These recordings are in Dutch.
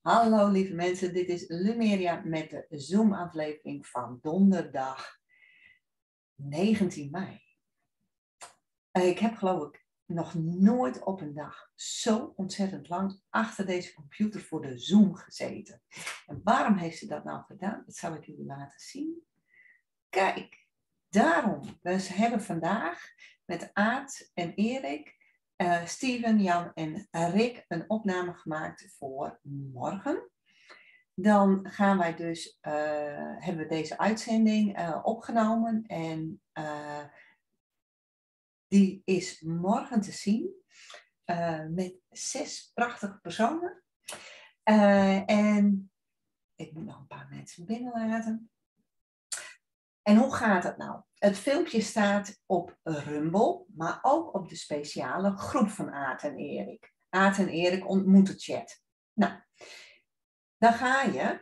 Hallo lieve mensen, dit is Lumeria met de Zoom-aflevering van donderdag 19 mei. Ik heb geloof ik nog nooit op een dag zo ontzettend lang achter deze computer voor de Zoom gezeten. En waarom heeft ze dat nou gedaan? Dat zal ik jullie laten zien. Kijk, daarom. We hebben vandaag met Aart en Erik, Steven, Jan en Rick een opname gemaakt voor morgen. Dan gaan wij dus, hebben we deze uitzending opgenomen en die is morgen te zien met 6 prachtige personen. En ik moet nog een paar mensen binnenlaten. En hoe gaat het nou? Het filmpje staat op Rumble, maar ook op de speciale groep van Aart en Erik. Aart en Erik ontmoeten chat. Nou, dan ga je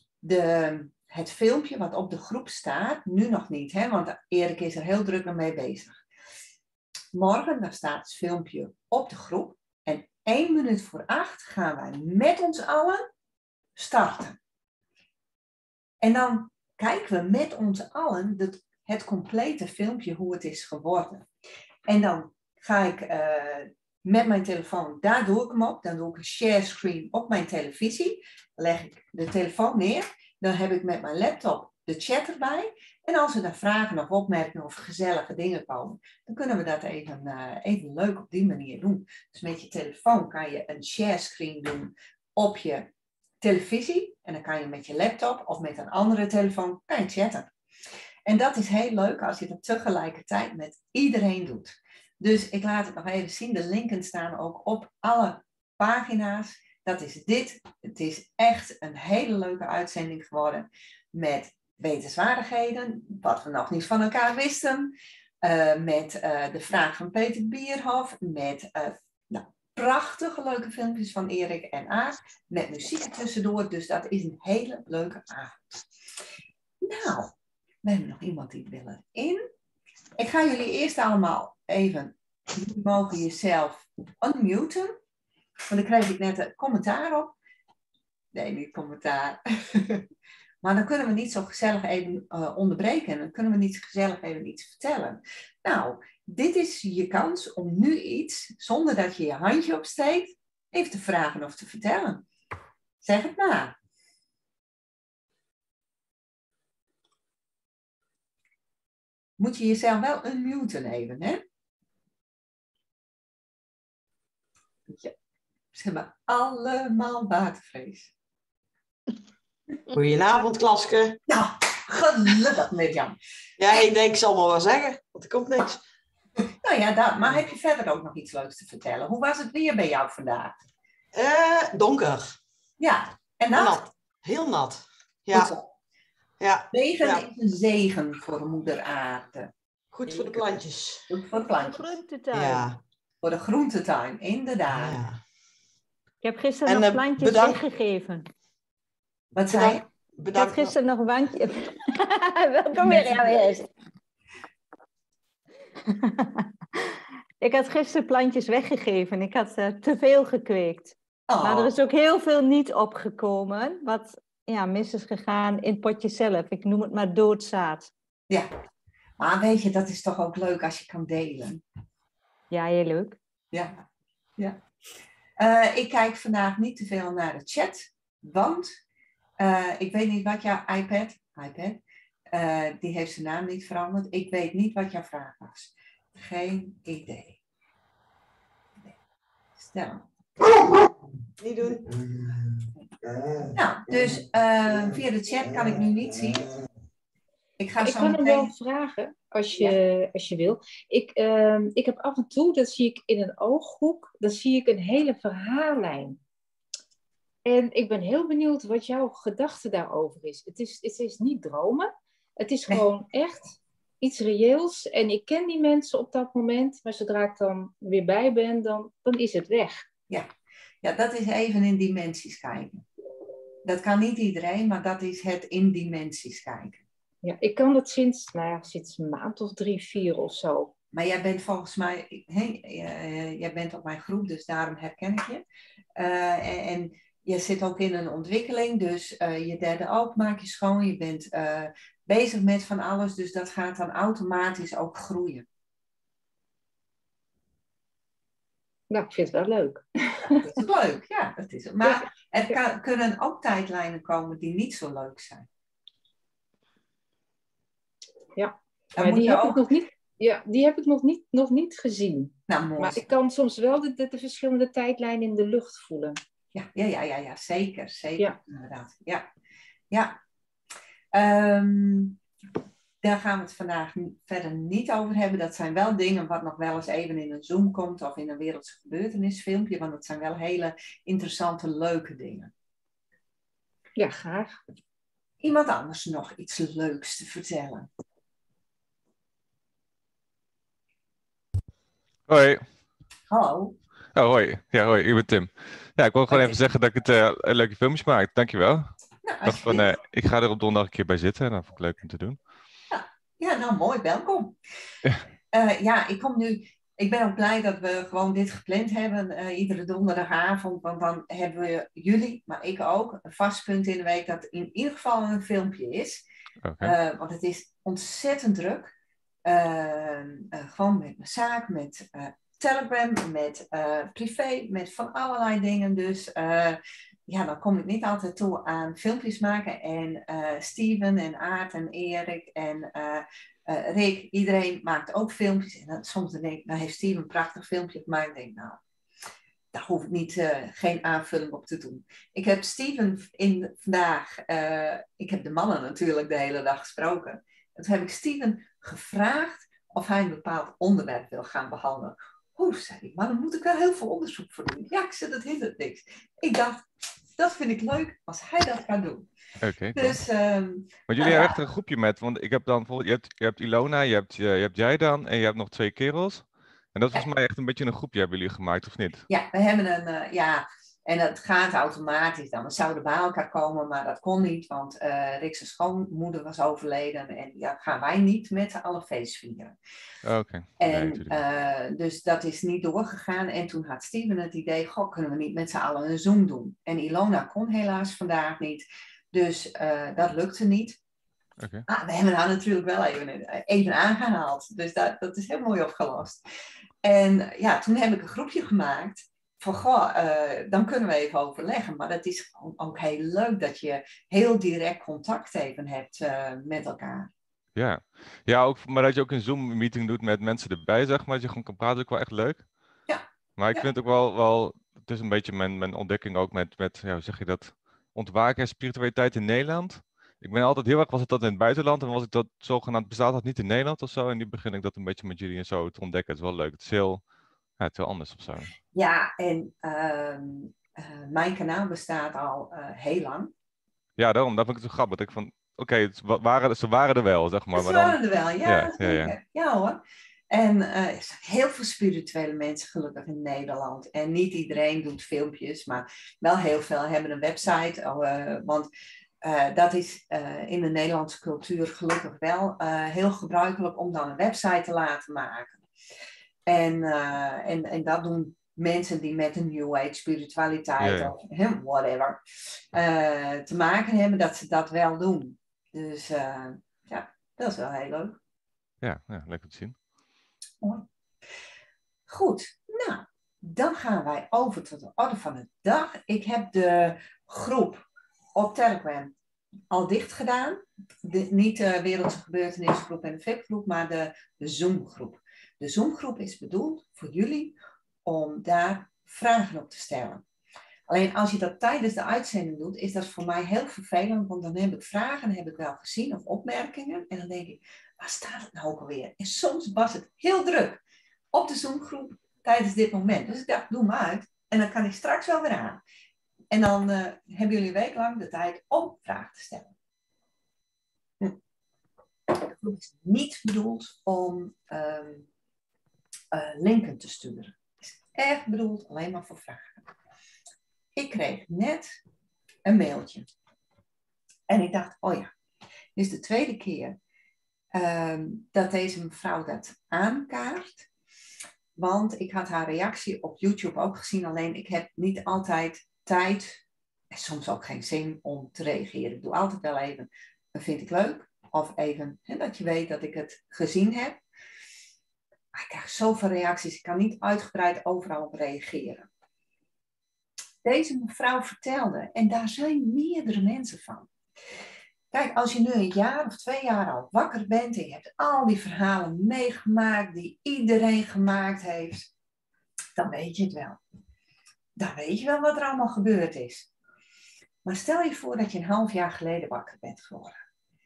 het filmpje wat op de groep staat, nu nog niet, hè, want Erik is er heel druk mee bezig. Morgen dan staat het filmpje op de groep en 1 minuut voor 8 gaan wij met ons allen starten. En dan kijken we met ons allen het complete filmpje hoe het is geworden. En dan ga ik met mijn telefoon, daar doe ik hem op. Dan doe ik een share screen op mijn televisie. Dan leg ik de telefoon neer. Dan heb ik met mijn laptop de chat erbij. En als er dan vragen of opmerkingen of gezellige dingen komen, dan kunnen we dat even leuk op die manier doen. Dus met je telefoon kan je een share screen doen op je televisie. En dan kan je met je laptop of met een andere telefoon kan je chatten. En dat is heel leuk als je dat tegelijkertijd met iedereen doet. Dus ik laat het nog even zien. De linken staan ook op alle pagina's. Dat is dit. Het is echt een hele leuke uitzending geworden. Met wetenswaardigheden. Wat we nog niet van elkaar wisten. Met de vraag van Peter Bierhoff. Met prachtige leuke filmpjes van Erik en Aart. Met muziek tussendoor. Dus dat is een hele leuke avond. Nou, we hebben nog iemand die wil erin. Ik ga jullie eerst allemaal even, jullie mogen jezelf unmuten. Want daar kreeg ik net een commentaar op. Nee, niet commentaar. Maar dan kunnen we niet zo gezellig even onderbreken. Dan kunnen we niet gezellig even iets vertellen. Nou, dit is je kans om nu iets, zonder dat je je handje opsteekt, even te vragen of te vertellen. Zeg het maar. Moet je jezelf wel unmuten even, hè? Ja. Ze hebben allemaal watervrees. Goedenavond, Klaske. Nou, gelukkig Mirjam. Ja, ik denk, ik zal maar wel zeggen, want er komt niks. Nou ja, maar heb je verder ook nog iets leuks te vertellen? Hoe was het weer bij jou vandaag? Donker. Ja, en nat? Heel nat. Ja. Ja. Regen is een zegen voor moeder aarde. Goed voor de plantjes. Goed voor de plantjes. Voor de groentetuin. Ja. Voor de groentetuin, inderdaad. Ja. Ik heb gisteren nog plantjes weggegeven. Wat zei je? Ik had gisteren nog een bandje. Welkom Mirjam eerst. Ik had gisteren plantjes weggegeven. Ik had te veel gekweekt. Oh. Maar er is ook heel veel niet opgekomen. Wat mis is gegaan in het potje zelf. Ik noem het maar doodzaad. Ja, maar weet je, dat is toch ook leuk als je kan delen. Ja, heel leuk. Ja. Ik kijk vandaag niet te veel naar de chat. Want ik weet niet wat jouw iPad, die heeft zijn naam niet veranderd. Ik weet niet wat jouw vraag was. Geen idee. Nee. Stel. Niet doen. Nou, dus via de chat kan ik nu niet zien. Ik kan hem wel vragen, als je wil. Ik heb af en toe, dat zie ik in een ooghoek, dan zie ik een hele verhaallijn. En ik ben heel benieuwd wat jouw gedachte daarover is. Het is niet dromen. Het is gewoon echt iets reëels. En ik ken die mensen op dat moment. Maar zodra ik dan weer bij ben, dan is het weg. Ja, dat is even in dimensies kijken. Dat kan niet iedereen, maar dat is het in dimensies kijken. Ja, ik kan dat sinds een maand of 3, 4 of zo. Maar jij bent volgens mij, jij bent op mijn groep, dus daarom herken ik je. En je zit ook in een ontwikkeling, dus je derde oog maak je schoon. Je bent bezig met van alles, dus dat gaat dan automatisch ook groeien. Nou, ik vind het wel leuk. Dat is leuk, ja, dat is het. Maar er kunnen ook tijdlijnen komen die niet zo leuk zijn. Ja, Dan maar moet die je heb ik ook... nog niet. Ja, die heb ik nog niet gezien. Nou, mooi. Maar ik kan soms wel de verschillende tijdlijnen in de lucht voelen. Ja, zeker, Ja. inderdaad. Ja. Daar gaan we het vandaag verder niet over hebben. Dat zijn wel dingen wat nog wel eens even in een Zoom komt of in een wereldse gebeurtenisfilmpje, want het zijn wel hele interessante, leuke dingen. Ja, graag. Iemand anders nog iets leuks te vertellen? Hoi. Hallo. Oh, hoi. Ja, hoi, ik ben Tim. Ja, ik wil gewoon Hoi, even zeggen dat ik een leuke filmpjes maak. Dankjewel. Nou, Ik dacht van, ik ga er op donderdag een keer bij zitten en dat vond ik leuk om te doen. Ja, nou mooi, welkom. Ik ben ook blij dat we gewoon dit gepland hebben, iedere donderdagavond, want dan hebben we jullie, maar ik ook, een vast punt in de week dat in ieder geval een filmpje is. Okay. Want het is ontzettend druk. Gewoon met mijn zaak, met Telegram, met privé, met van allerlei dingen. Dus dan kom ik niet altijd toe aan filmpjes maken. En Steven en Aart en Erik en Rick, iedereen maakt ook filmpjes. En dan, soms denk ik, nou heeft Steven een prachtig filmpje gemaakt. Ik denk, nou, daar hoef ik geen aanvulling op te doen. Ik heb Steven vandaag, ik heb de mannen natuurlijk de hele dag gesproken. En toen heb ik Steven gevraagd of hij een bepaald onderwerp wil gaan behandelen. Zei hij, maar dan moet ik wel heel veel onderzoek voor doen. Ja, ik zei, dat hindert niks. Ik dacht, dat vind ik leuk als hij dat gaat doen. Okay, dus, want jullie hebben echt een groepje met, want ik heb dan bijvoorbeeld, je hebt Ilona, je hebt jij dan en je hebt nog 2 kerels. En dat is volgens mij echt een beetje een groepje hebben jullie gemaakt, of niet? Ja, we hebben en het gaat automatisch dan. We zouden bij elkaar komen, maar dat kon niet, want Rick's schoonmoeder was overleden en gaan wij niet met z'n allen feest vieren. Oké. En dus dat is niet doorgegaan. En toen had Steven het idee, kunnen we niet met z'n allen een Zoom doen? En Ilona kon helaas vandaag niet, dus dat lukte niet. Okay. We hebben haar natuurlijk wel even aangehaald, dus dat is heel mooi opgelost. En toen heb ik een groepje gemaakt. Van dan kunnen we even overleggen. Maar dat is gewoon ook heel leuk dat je heel direct contact even hebt met elkaar. Ja, ook, maar dat je ook een Zoom-meeting doet met mensen erbij, zeg maar. Dat je gewoon kan praten, is ook wel echt leuk. Ja. Maar ik vind het ook wel, het is een beetje mijn ontdekking ook met hoe zeg je dat, ontwaken en spiritualiteit in Nederland. Ik ben altijd heel erg, was het dat in het buitenland en was ik dat zogenaamd bestaat dat niet in Nederland of zo. En nu begin ik dat een beetje met jullie en zo te ontdekken. Het is wel leuk. Het is heel anders of zo. Ja, en mijn kanaal bestaat al heel lang. Ja, daarom. Dat vind ik het zo grappig. Ik van, ze waren er wel, zeg maar. Ze waren er wel, ja, zeker. Ja. Ja hoor. En er zijn heel veel spirituele mensen gelukkig in Nederland. En niet iedereen doet filmpjes, maar wel heel veel hebben een website. Want dat is in de Nederlandse cultuur gelukkig wel heel gebruikelijk om dan een website te laten maken. En dat doen mensen die met een New Age spiritualiteit of whatever te maken hebben, dat ze dat wel doen. Dus dat is wel heel leuk. Ja, lekker te zien. Mooi. Goed, nou, dan gaan wij over tot de orde van de dag. Ik heb de groep op Telegram al dicht gedaan. Niet de Wereldse Gebeurtenisgroep en de VIP-groep, maar de Zoom-groep. De Zoom-groep is bedoeld voor jullie om daar vragen op te stellen. Alleen als je dat tijdens de uitzending doet, is dat voor mij heel vervelend, want dan heb ik vragen, heb ik wel gezien of opmerkingen. En dan denk ik, waar staat het nou ook alweer? En soms was het heel druk op de Zoom-groep tijdens dit moment. Dus ik dacht, doe maar uit en dan kan ik straks wel weer aan. En dan hebben jullie een week lang de tijd om vragen te stellen. De groep is niet bedoeld om linken te sturen. Het is echt bedoeld alleen maar voor vragen. Ik kreeg net een mailtje. En ik dacht, dit is de tweede keer dat deze mevrouw dat aankaart. Want ik had haar reactie op YouTube ook gezien. Alleen ik heb niet altijd tijd En soms ook geen zin om te reageren. Ik doe altijd wel even, dat vind ik leuk. Of even, dat je weet dat ik het gezien heb. Maar ik krijg zoveel reacties. Ik kan niet uitgebreid overal op reageren. Deze mevrouw vertelde, en daar zijn meerdere mensen van. Kijk, als je nu 1 jaar of 2 jaar oud wakker bent en je hebt al die verhalen meegemaakt die iedereen gemaakt heeft, dan weet je het wel. Dan weet je wel wat er allemaal gebeurd is. Maar stel je voor dat je een half jaar geleden wakker bent geworden.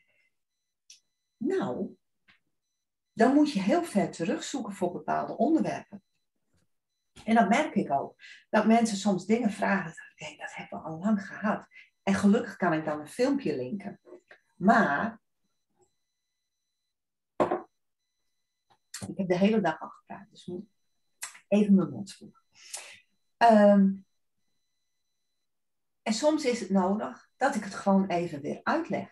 Nou, dan moet je heel ver terugzoeken voor bepaalde onderwerpen. En dat merk ik ook. Dat mensen soms dingen vragen. Oké, dat hebben we al lang gehad. En gelukkig kan ik dan een filmpje linken. Maar ik heb de hele dag al gepraat. Dus moet even mijn mond spoelen. En soms is het nodig dat ik het gewoon even weer uitleg.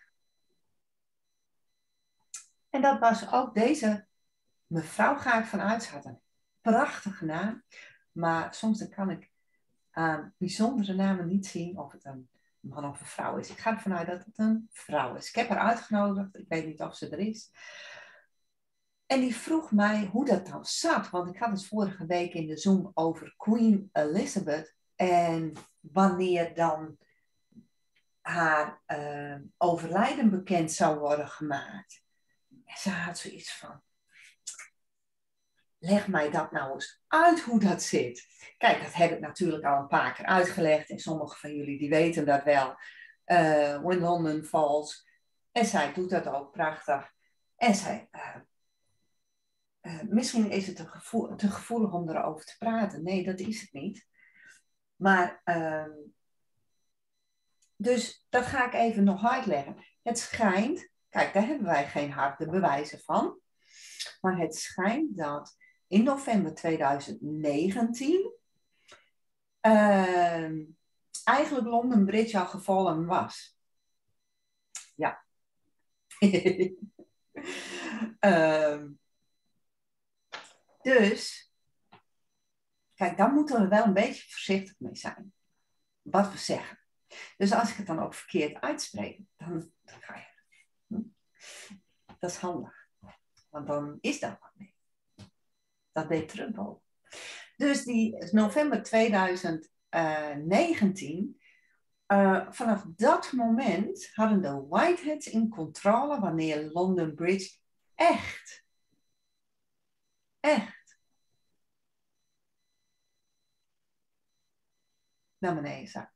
En dat was ook deze mevrouw, ga ik vanuit. Ze had een prachtige naam. Maar soms dan kan ik aan bijzondere namen niet zien of het een man of een vrouw is. Ik ga ervan uit dat het een vrouw is. Ik heb haar uitgenodigd. Ik weet niet of ze er is. En die vroeg mij hoe dat dan zat. Want ik had het vorige week in de Zoom over Queen Elizabeth. En wanneer dan haar overlijden bekend zou worden gemaakt. En ze had zoiets van, leg mij dat nou eens uit hoe dat zit. Kijk, dat heb ik natuurlijk al een paar keer uitgelegd. En sommigen van jullie die weten dat wel. When London Falls. En zij doet dat ook prachtig. En zij, misschien is het te gevoelig om erover te praten. Nee, dat is het niet. Maar, dus dat ga ik even nog uitleggen. Het schijnt, kijk, daar hebben wij geen harde bewijzen van. Maar het schijnt dat in november 2019 eigenlijk London Bridge al gevallen was. Ja. Dus, kijk, daar moeten we wel een beetje voorzichtig mee zijn. Wat we zeggen. Dus als ik het dan ook verkeerd uitspreek, dan ga je. Dat is handig. Want dan is dat wat mee. Dat deed Trump ook. Dus die november 2019, vanaf dat moment hadden de Whiteheads in controle wanneer London Bridge echt naar beneden zakt.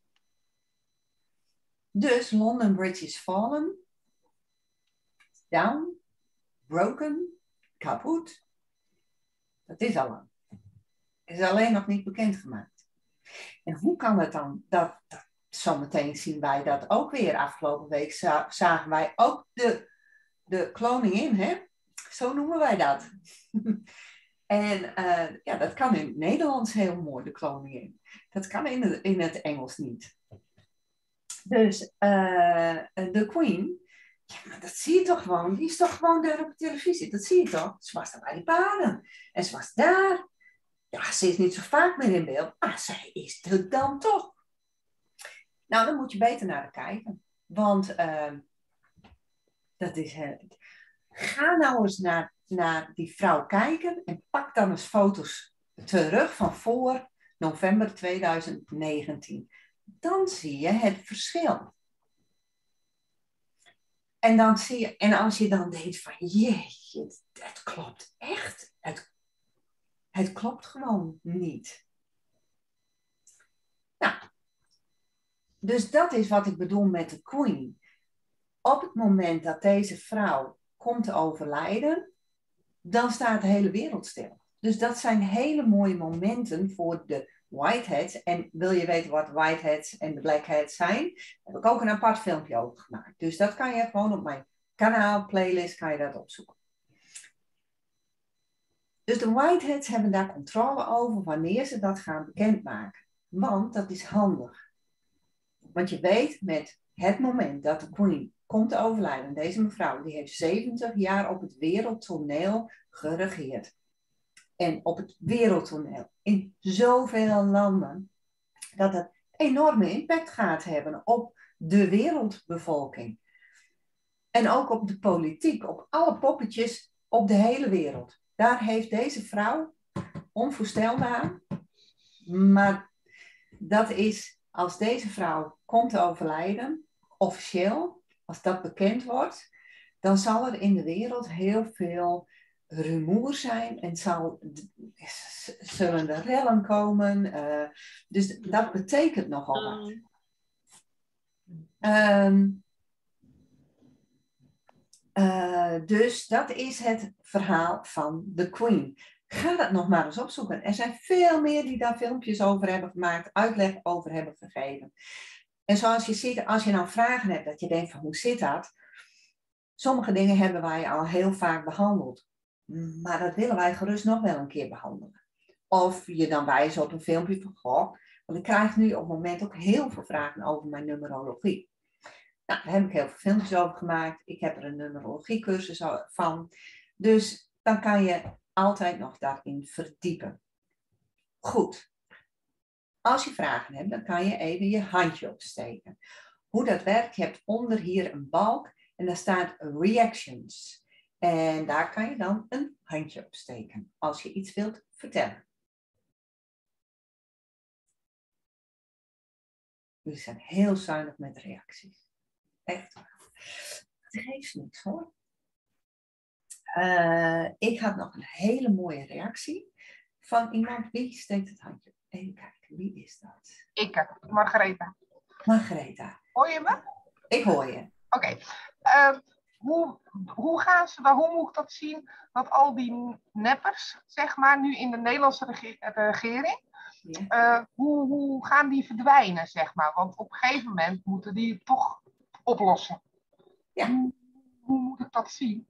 Dus London Bridge is fallen, down, broken, kapot. Dat is al lang. Het is alleen nog niet bekendgemaakt. En hoe kan het dan dat zometeen zien wij dat ook weer. Afgelopen week zagen wij ook de koningin, hè? Zo noemen wij dat. En ja, dat kan in het Nederlands heel mooi, de koningin. Dat kan in het Engels niet. Dus de Queen, ja, maar dat zie je toch gewoon. Die is toch gewoon daar op de televisie. Dat zie je toch? Ze was daar bij die paarden. En ze was daar. Ja, ze is niet zo vaak meer in beeld. Maar zij is er dan toch. Nou, dan moet je beter naar haar kijken. Want dat is... ga nou eens naar die vrouw kijken. En pak dan eens foto's terug van voor november 2019. Dan zie je het verschil. En dan zie je, en als je dan denkt van, jeetje, het klopt echt. Het klopt gewoon niet. Nou, dus dat is wat ik bedoel met de Queen. Op het moment dat deze vrouw komt te overlijden, dan staat de hele wereld stil. Dus dat zijn hele mooie momenten voor de Whiteheads. En wil je weten wat Whiteheads en de Blackheads zijn? Heb ik ook een apart filmpje over gemaakt. Dus dat kan je gewoon op mijn kanaal, playlist, kan je dat opzoeken. Dus de Whiteheads hebben daar controle over wanneer ze dat gaan bekendmaken. Want dat is handig. Want je weet met het moment dat de Queen komt te overlijden. Deze mevrouw die heeft 70 jaar op het wereldtoneel geregeerd. En op het wereldtoneel in zoveel landen. Dat het enorme impact gaat hebben op de wereldbevolking. En ook op de politiek, op alle poppetjes op de hele wereld. Daar heeft deze vrouw onvoorstelbaar. Maar dat is, als deze vrouw komt te overlijden, officieel, als dat bekend wordt, dan zal er in de wereld heel veel rumoer zijn en zullen er rellen komen. Dus dat betekent nogal wat. Dus dat is het verhaal van de Queen. Ga dat nog maar eens opzoeken. Er zijn veel meer die daar filmpjes over hebben gemaakt, uitleg over hebben gegeven. En zoals je ziet, als je nou vragen hebt, dat je denkt van hoe zit dat? Sommige dingen hebben wij al heel vaak behandeld. Maar dat willen wij gerust nog wel een keer behandelen. Of je dan wijzen op een filmpje van, goh, want ik krijg nu op het moment ook heel veel vragen over mijn numerologie. Nou, daar heb ik heel veel filmpjes over gemaakt. Ik heb er een numerologiecursus van. Dus dan kan je altijd nog daarin verdiepen. Goed. Als je vragen hebt, dan kan je even je handje opsteken. Hoe dat werkt, je hebt onder hier een balk en daar staat reactions. En daar kan je dan een handje opsteken als je iets wilt vertellen. Jullie zijn heel zuinig met reacties. Echt. Het geeft niks hoor. Ik had nog een hele mooie reactie van iemand. Wie steekt het handje? Even kijken, wie is dat? Ik, Margaretha. Margaretha. Hoor je me? Ik hoor je. Oké. Hoe gaan ze daar, hoe moet ik dat zien, dat al die neppers, zeg maar, nu in de Nederlandse regering, Ja. hoe gaan die verdwijnen, zeg maar? Want op een gegeven moment moeten die het toch oplossen. Ja. Hoe moet ik dat zien?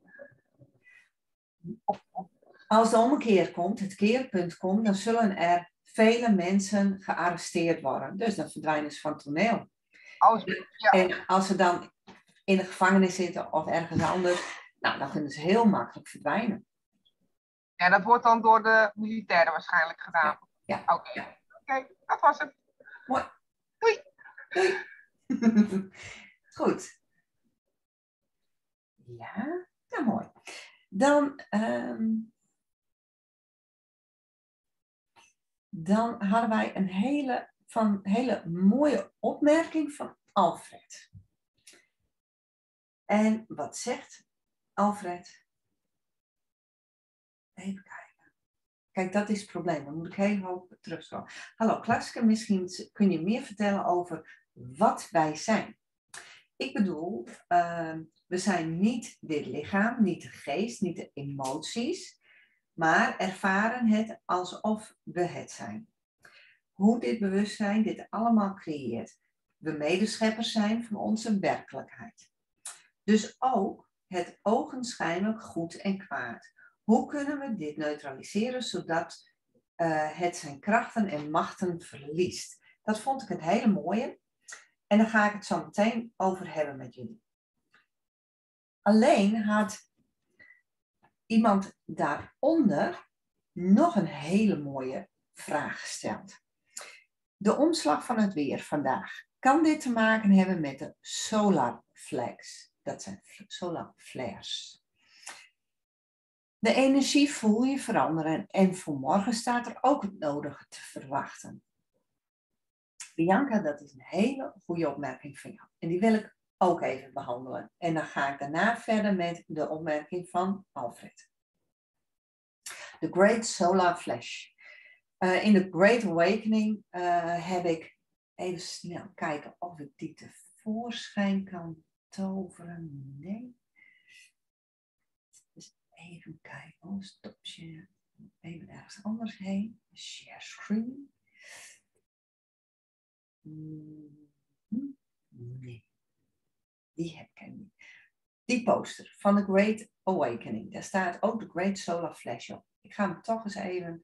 Als de ommekeer komt, het keerpunt komt, dan zullen er vele mensen gearresteerd worden. Dus dan verdwijnen ze van het toneel. Ja. En als ze dan in de gevangenis zitten of ergens anders, nou, dan kunnen ze heel makkelijk verdwijnen. Ja, dat wordt dan door de militairen waarschijnlijk gedaan. Ja. Oké, dat was het. Mooi. Doei. Doei. Goed. Ja, nou mooi. Dan hadden wij een hele mooie opmerking van Alfred. En wat zegt Alfred? Even kijken. Kijk, dat is het probleem. Dan moet ik heel hoog terugschalen. Hallo Klaske, misschien kun je meer vertellen over wat wij zijn. Ik bedoel, we zijn niet dit lichaam, niet de geest, niet de emoties, maar ervaren het alsof we het zijn. Hoe dit bewustzijn dit allemaal creëert. We medescheppers zijn van onze werkelijkheid. Dus ook het ogenschijnlijk goed en kwaad. Hoe kunnen we dit neutraliseren zodat het zijn krachten en machten verliest? Dat vond ik het hele mooie. En daar ga ik het zo meteen over hebben met jullie. Alleen had iemand daaronder nog een hele mooie vraag gesteld. De omslag van het weer vandaag. Kan dit te maken hebben met de solar flares? Dat zijn solar flares. De energie voel je veranderen en voor morgen staat er ook het nodige te verwachten. Bianca, dat is een hele goede opmerking van jou. En die wil ik ook even behandelen. En dan ga ik daarna verder met de opmerking van Alfred. The Great Solar Flash. In de Great Awakening heb ik even snel kijken of ik die tevoorschijn kan toveren. Nee. Dus even kijken. Oh, stop share. Even ergens anders heen. Share screen. Nee. Die heb ik niet. Die poster van The Great Awakening. Daar staat ook de Great Solar Flash op. Ik ga hem toch eens even...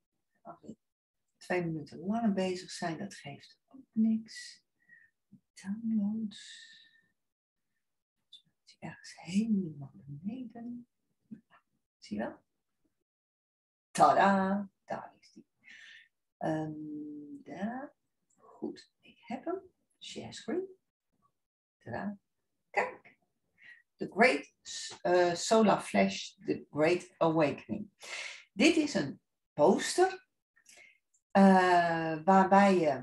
2 minuten langer bezig zijn, dat geeft ook niks. Downloads. Ergens helemaal beneden. Zie je dat? Tada! Daar is die. Daar. Goed. Ik heb hem. Share screen. Tadaa. Kijk. The Great Solar Flash, The Great Awakening. Dit is een poster waarbij je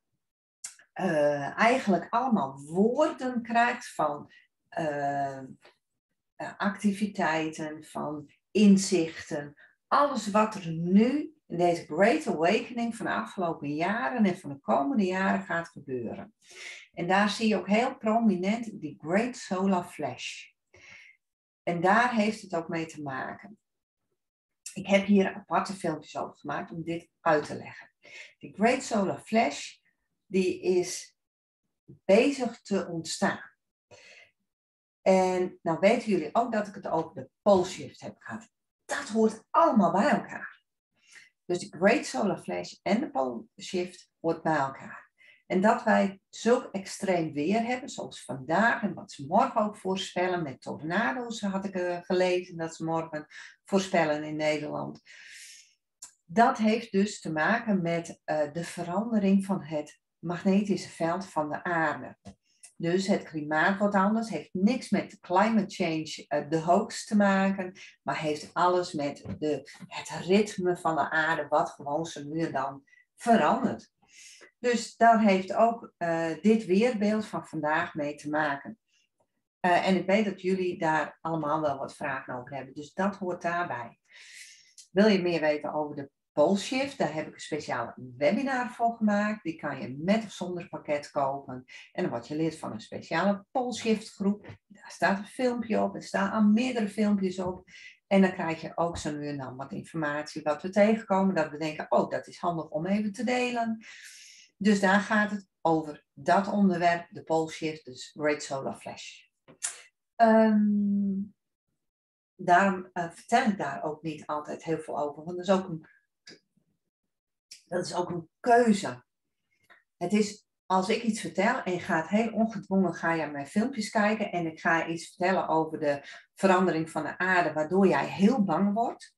eigenlijk allemaal woorden krijgt van activiteiten, van inzichten. Alles wat er nu in deze Great Awakening van de afgelopen jaren en van de komende jaren gaat gebeuren. En daar zie je ook heel prominent die Great Solar Flash. En daar heeft het ook mee te maken. Ik heb hier aparte filmpjes over gemaakt om dit uit te leggen. De Great Solar Flash, die is bezig te ontstaan. En nou weten jullie ook dat ik het over de pole shift heb gehad. Dat hoort allemaal bij elkaar. Dus de Great Solar Flash en de pole shift hoort bij elkaar. En dat wij zulk extreem weer hebben, zoals vandaag en wat ze morgen ook voorspellen. Met tornado's had ik gelezen dat ze morgen voorspellen in Nederland. Dat heeft dus te maken met de verandering van het magnetische veld van de aarde. Dus het klimaat wordt anders, heeft niks met climate change, de hoax te maken, maar heeft alles met het ritme van de aarde, wat gewoon zo nu en dan verandert. Dus daar heeft ook dit weerbeeld van vandaag mee te maken. En ik weet dat jullie daar allemaal wel wat vragen over hebben, dus dat hoort daarbij. Wil je meer weten over de pole shift? Daar heb ik een speciale webinar voor gemaakt. Die kan je met of zonder pakket kopen. En dan word je lid van een speciale pole shift groep. Daar staat een filmpje op. Er staan al meerdere filmpjes op. En dan krijg je ook zo nu en dan wat informatie wat we tegenkomen. Dat we denken, oh, dat is handig om even te delen. Dus daar gaat het over dat onderwerp, de pole shift, dus Great Solar Flash. Daarom vertel ik daar ook niet altijd heel veel over. Want dat is ook een keuze. Het is, als ik iets vertel en je gaat heel ongedwongen, ga je mijn filmpjes kijken en ik ga iets vertellen over de verandering van de aarde, waardoor jij heel bang wordt.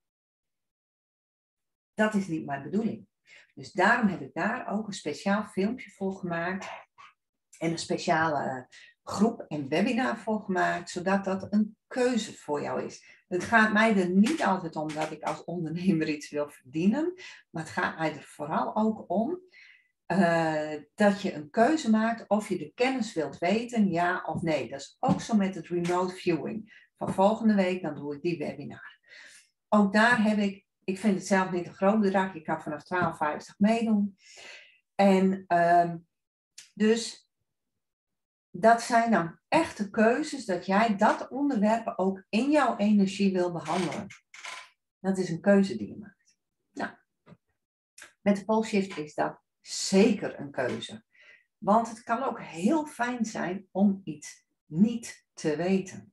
Dat is niet mijn bedoeling. Dus daarom heb ik daar ook een speciaal filmpje voor gemaakt en een speciale groep en webinar voor gemaakt, zodat dat een keuze voor jou is. Het gaat mij er niet altijd om dat ik als ondernemer iets wil verdienen, maar het gaat mij er vooral ook om dat je een keuze maakt of je de kennis wilt weten, ja of nee. Dat is ook zo met het remote viewing. Van volgende week dan doe ik die webinar. Ook daar heb ik vind het zelf niet een groot bedrag, je kan vanaf 12,50 meedoen. En dus dat zijn dan echte keuzes dat jij dat onderwerp ook in jouw energie wil behandelen. Dat is een keuze die je maakt. Nou, met de pole shift is dat zeker een keuze. Want het kan ook heel fijn zijn om iets niet te weten.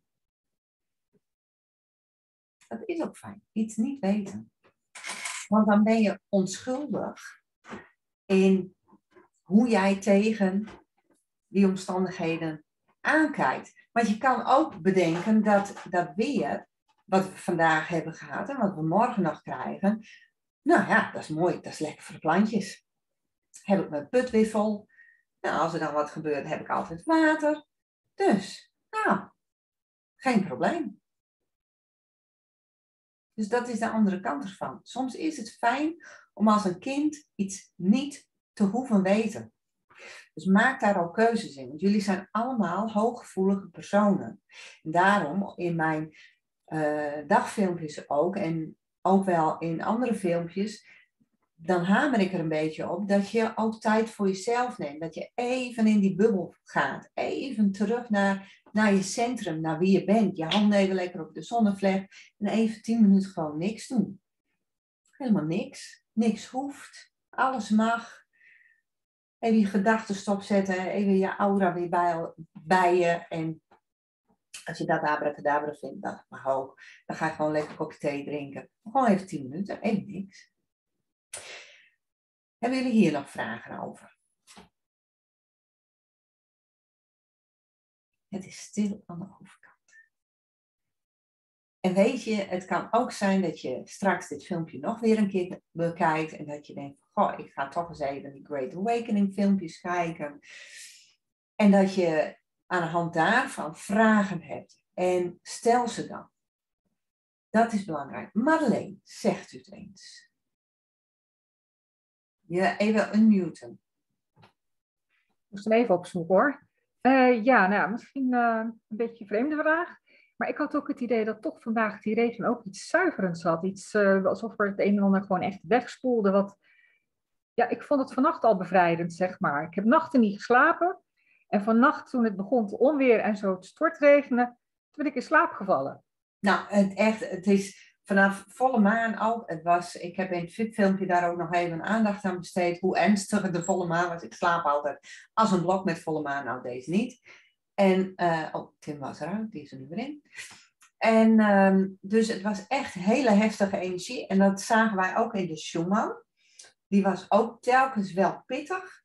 Dat is ook fijn, iets niet weten. Want dan ben je onschuldig in hoe jij tegen die omstandigheden aankijkt. Want je kan ook bedenken dat weer, wat we vandaag hebben gehad en wat we morgen nog krijgen, nou ja, dat is mooi, dat is lekker voor de plantjes. Heb ik mijn put weer vol. Nou, als er dan wat gebeurt, heb ik altijd water. Dus, nou, geen probleem. Dus dat is de andere kant ervan. Soms is het fijn om als een kind iets niet te hoeven weten. Dus maak daar ook keuzes in. Want jullie zijn allemaal hooggevoelige personen. En daarom in mijn dagfilmpjes ook en ook wel in andere filmpjes, dan hamer ik er een beetje op dat je ook tijd voor jezelf neemt. Dat je even in die bubbel gaat. Even terug naar je centrum, naar wie je bent. Je handen even lekker op de zonnevlek en even 10 minuten gewoon niks doen. Helemaal niks. Niks hoeft. Alles mag. Even je gedachten stopzetten. Even je aura weer bij je. En als je dat abracadabra vindt, dat mag ook. Dan ga je gewoon lekker een kopje thee drinken. Gewoon even 10 minuten. Even niks. Hebben jullie hier nog vragen over? Het is stil aan de overkant. En weet je, het kan ook zijn dat je straks dit filmpje nog weer een keer bekijkt en dat je denkt, goh, ik ga toch eens even die Great Awakening filmpjes kijken. En dat je aan de hand daarvan vragen hebt. En stel ze dan. Dat is belangrijk. Madeleine, zegt u het eens. Ja, even unmuten. Ik moest hem even opzoeken hoor. Misschien een beetje een vreemde vraag. Maar ik had ook het idee dat toch vandaag die regen ook iets zuiverends had. Iets alsof er het een en ander gewoon echt wegspoelde. Ik vond het vannacht al bevrijdend, zeg maar. Ik heb nachten niet geslapen. En vannacht, toen het begon te onweer en zo te stortregenen, toen ben ik in slaap gevallen. Nou, het is vanaf volle maan ook. Ik heb in het filmpje daar ook nog even aandacht aan besteed. Hoe ernstig de volle maan was. Ik slaap altijd als een blok met volle maan. Nou, deze niet. En, Tim was eruit. Die is er nu weer in. En dus het was echt hele heftige energie. En dat zagen wij ook in de Schumann. Die was ook telkens wel pittig.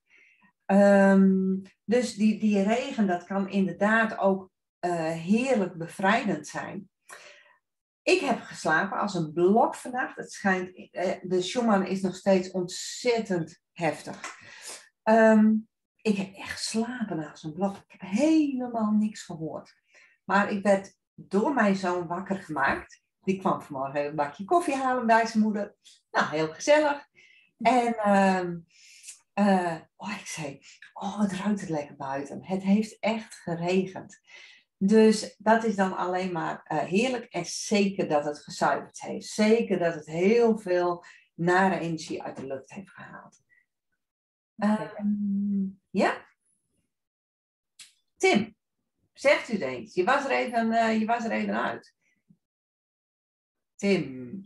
Dus die regen, dat kan inderdaad ook heerlijk bevrijdend zijn. Ik heb geslapen als een blok vannacht. Het schijnt, de Schumann is nog steeds ontzettend heftig. Ik heb echt geslapen als een blok. Ik heb helemaal niks gehoord. Maar ik werd door mijn zoon wakker gemaakt. Die kwam vanmorgen een bakje koffie halen bij zijn moeder. Nou, heel gezellig. En ik zei, het ruikt lekker buiten. Het heeft echt geregend. Dus dat is dan alleen maar heerlijk. En zeker dat het gezuiverd heeft. Zeker dat het heel veel nare energie uit de lucht heeft gehaald. Ja? Tim, zegt u het eens. Je was er even uit. Tim,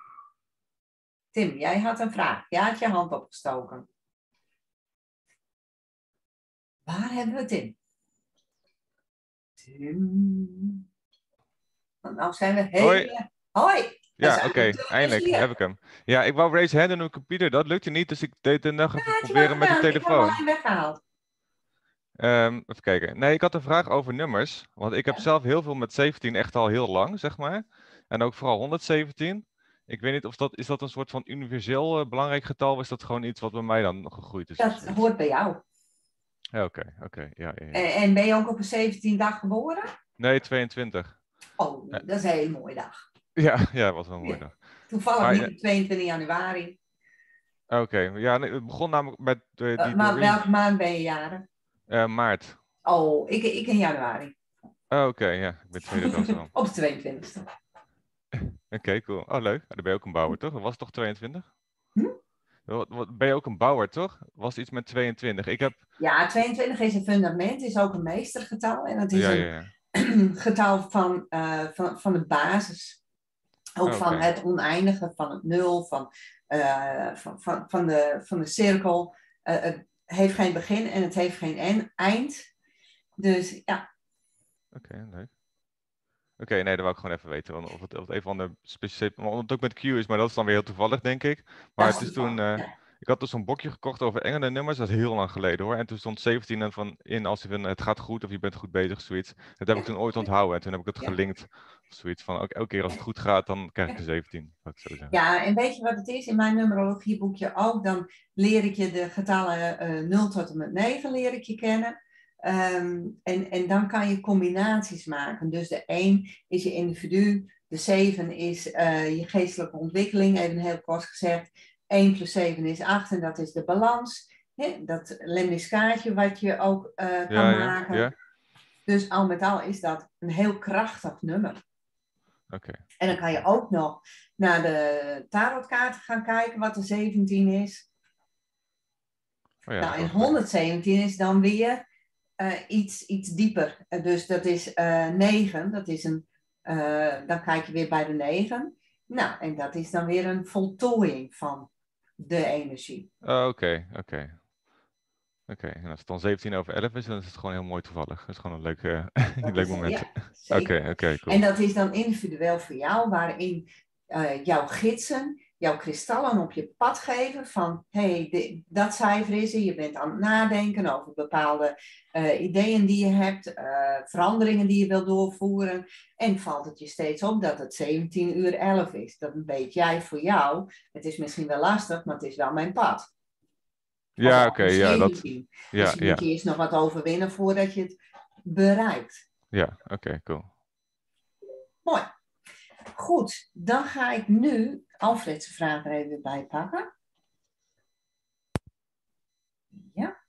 jij had een vraag. Je had je hand opgestoken. Waar hebben we Tim? Nou zijn we hele... Hoi! Ja, oké, eindelijk heb ik hem. Ja, ik wou raise hand in mijn computer, dat lukte niet, dus ik deed het nog even proberen met de telefoon. Ik heb hem weggehaald. Even kijken. Nee, ik had een vraag over nummers, want ik heb zelf heel veel met 17 echt al heel lang, zeg maar. En ook vooral 117. Ik weet niet of is dat een soort van universeel belangrijk getal, of is dat gewoon iets wat bij mij dan nog gegroeid is? Dat hoort bij jou. Ja, oké. Ja. En ben je ook op een 17 dag geboren? Nee, 22. Oh, dat is een hele mooie dag. Ja, wat wel een mooie dag. Toevallig niet op 22 januari. Oké, ja, nee, het begon namelijk met... Maar welke maand ben je jaren? Maart. Oh, ik in januari. Oké, ja, ik ben tweede klas dan. Op de 22e. Oké, cool. Oh, leuk. Dan ben je ook een bouwer, toch? Dat was toch 22? Ben je ook een bouwer, toch? Was iets met 22? Ja, 22 is een fundament, is ook een meestergetal. En dat is een getal van de basis. Ook van het oneindige, van het nul, van de cirkel. Het heeft geen begin en het heeft geen eind. Dus ja. Oké, leuk. Oké, nee, dat wou ik gewoon even weten. Of het een van de specifieke... Omdat het ook met Q is, maar dat is dan weer heel toevallig, denk ik. Maar het is toen... Ik had dus zo'n boekje gekocht over engelen nummers. Dat is heel lang geleden, hoor. En toen stond 17 in als je van het gaat goed of je bent goed bezig, zoiets. Dat heb ik toen ooit onthouden. En toen heb ik het gelinkt. Zoiets van, elke keer als het goed gaat, dan krijg ik een 17. Wat ik zo zeggen. Ja, en weet je wat het is? In mijn numerologieboekje ook. Dan leer ik je de getallen 0 tot en met 9 leer ik je kennen. En dan kan je combinaties maken. Dus de 1 is je individu. De 7 is je geestelijke ontwikkeling. Even heel kort gezegd. 1 plus 7 is 8 en dat is de balans. Dat lemniscaatje wat je ook kan maken. Ja. Dus al met al is dat een heel krachtig nummer. Okay. En dan kan je ook nog naar de tarotkaarten gaan kijken wat de 17 is. Oh ja, nou, en 117 is dan weer iets dieper. Dus dat is 9. Dat is dan kijk je weer bij de 9. Nou, en dat is dan weer een voltooiing van de energie. Oké. En als het dan 17 over 11 is, dan is het gewoon heel mooi toevallig. Dat is gewoon een leuk moment. Ja, Oké, cool. En dat is dan individueel voor jou, waarin jouw gidsen jouw kristallen op je pad geven van, dat cijfer is er, je bent aan het nadenken over bepaalde ideeën die je hebt, veranderingen die je wilt doorvoeren. En valt het je steeds op dat het 17:11 is. Dan weet jij voor jou, het is misschien wel lastig, maar het is wel mijn pad. Ja, Of oké. Ja, dat... 17. Ja, Dus je ja. moet je eerst nog wat overwinnen voordat je het bereikt. Ja, oké, cool. Mooi. Goed, dan ga ik nu Alfred's vraag er even bij pakken. Ja.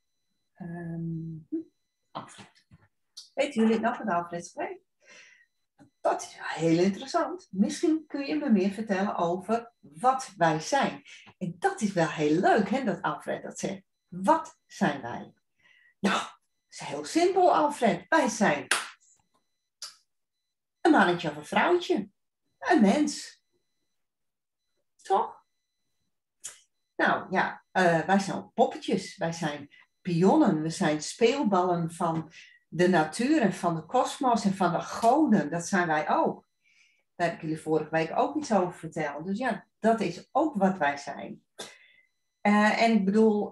Alfred. Weten jullie nog wat Alfred schreef? Dat is wel heel interessant. Misschien kun je me meer vertellen over wat wij zijn. En dat is wel heel leuk, hè, dat Alfred dat zegt. Wat zijn wij? Nou, het is heel simpel, Alfred. Wij zijn een mannetje of een vrouwtje. Een mens. Toch? Nou ja, wij zijn ook poppetjes. Wij zijn pionnen. We zijn speelballen van de natuur en van de kosmos en van de goden. Dat zijn wij ook. Daar heb ik jullie vorige week ook iets over verteld. Dus ja, dat is ook wat wij zijn. En ik bedoel,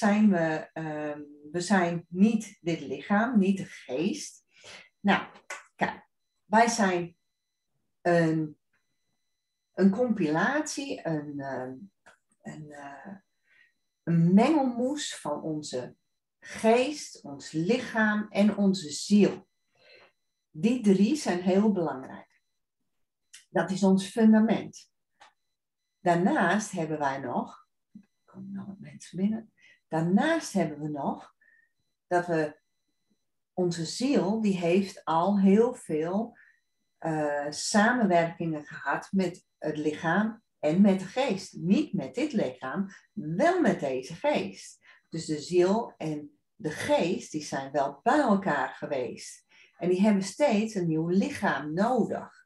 we zijn niet dit lichaam, niet de geest. Nou, kijk, wij zijn een compilatie, een mengelmoes van onze geest, ons lichaam en onze ziel. Die 3 zijn heel belangrijk. Dat is ons fundament. Daarnaast hebben wij nog, er komen nog wat mensen binnen. Daarnaast hebben we nog dat onze ziel, die heeft al heel veel samenwerkingen gehad met het lichaam en met de geest. Niet met dit lichaam, wel met deze geest. Dus de ziel en de geest, die zijn wel bij elkaar geweest. En die hebben steeds een nieuw lichaam nodig.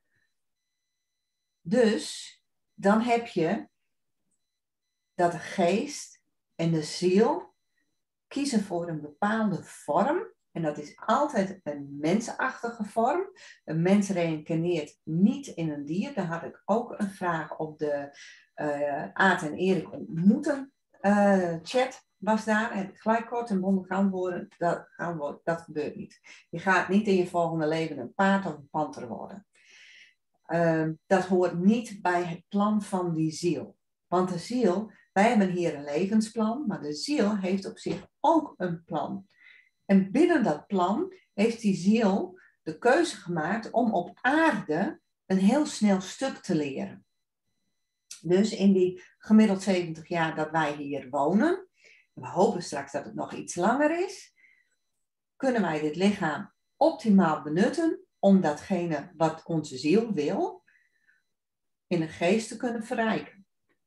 Dus dan heb je dat de geest en de ziel kiezen voor een bepaalde vorm. En dat is altijd een mensachtige vorm. Een mens reïncarneert niet in een dier. Daar had ik ook een vraag op de Aad en Erik ontmoeten chat. Was daar. Heb ik gelijk kort en bondig antwoorden. Dat gebeurt niet. Je gaat niet in je volgende leven een paard of een panter worden. Dat hoort niet bij het plan van die ziel. Want de ziel, wij hebben hier een levensplan, maar de ziel heeft op zich ook een plan. En binnen dat plan heeft die ziel de keuze gemaakt om op aarde een heel snel stuk te leren. Dus in die gemiddeld 70 jaar dat wij hier wonen, we hopen straks dat het nog iets langer is, kunnen wij dit lichaam optimaal benutten om datgene wat onze ziel wil, in de geest te kunnen verrijken.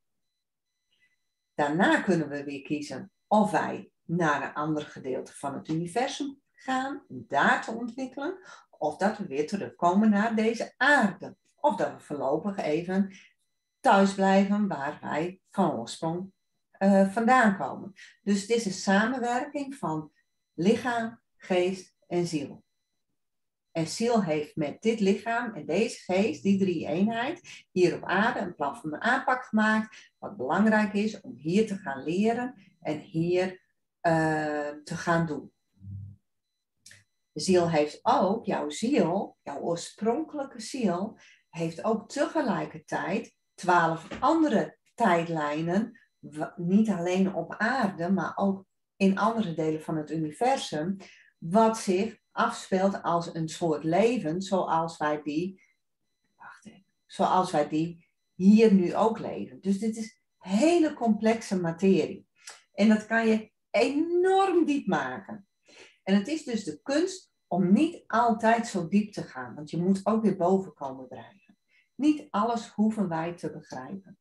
Daarna kunnen we weer kiezen of wij naar een ander gedeelte van het universum gaan, om daar te ontwikkelen, of dat we weer terugkomen naar deze aarde. Of dat we voorlopig even thuis blijven waar wij van oorsprong vandaan komen. Dus het is een samenwerking van lichaam, geest en ziel. En ziel heeft met dit lichaam en deze geest, die 3-eenheid, hier op aarde een plan van een aanpak gemaakt, wat belangrijk is om hier te gaan leren en hier te gaan doen. De ziel heeft ook, jouw ziel, jouw oorspronkelijke ziel, heeft ook tegelijkertijd 12 andere tijdlijnen, niet alleen op aarde, maar ook in andere delen van het universum, wat zich afspeelt als een soort leven zoals wij die hier nu ook leven. Dus dit is hele complexe materie. En dat kan je enorm diep maken. En het is dus de kunst om niet altijd zo diep te gaan, want je moet ook weer boven komen drijven. Niet alles hoeven wij te begrijpen.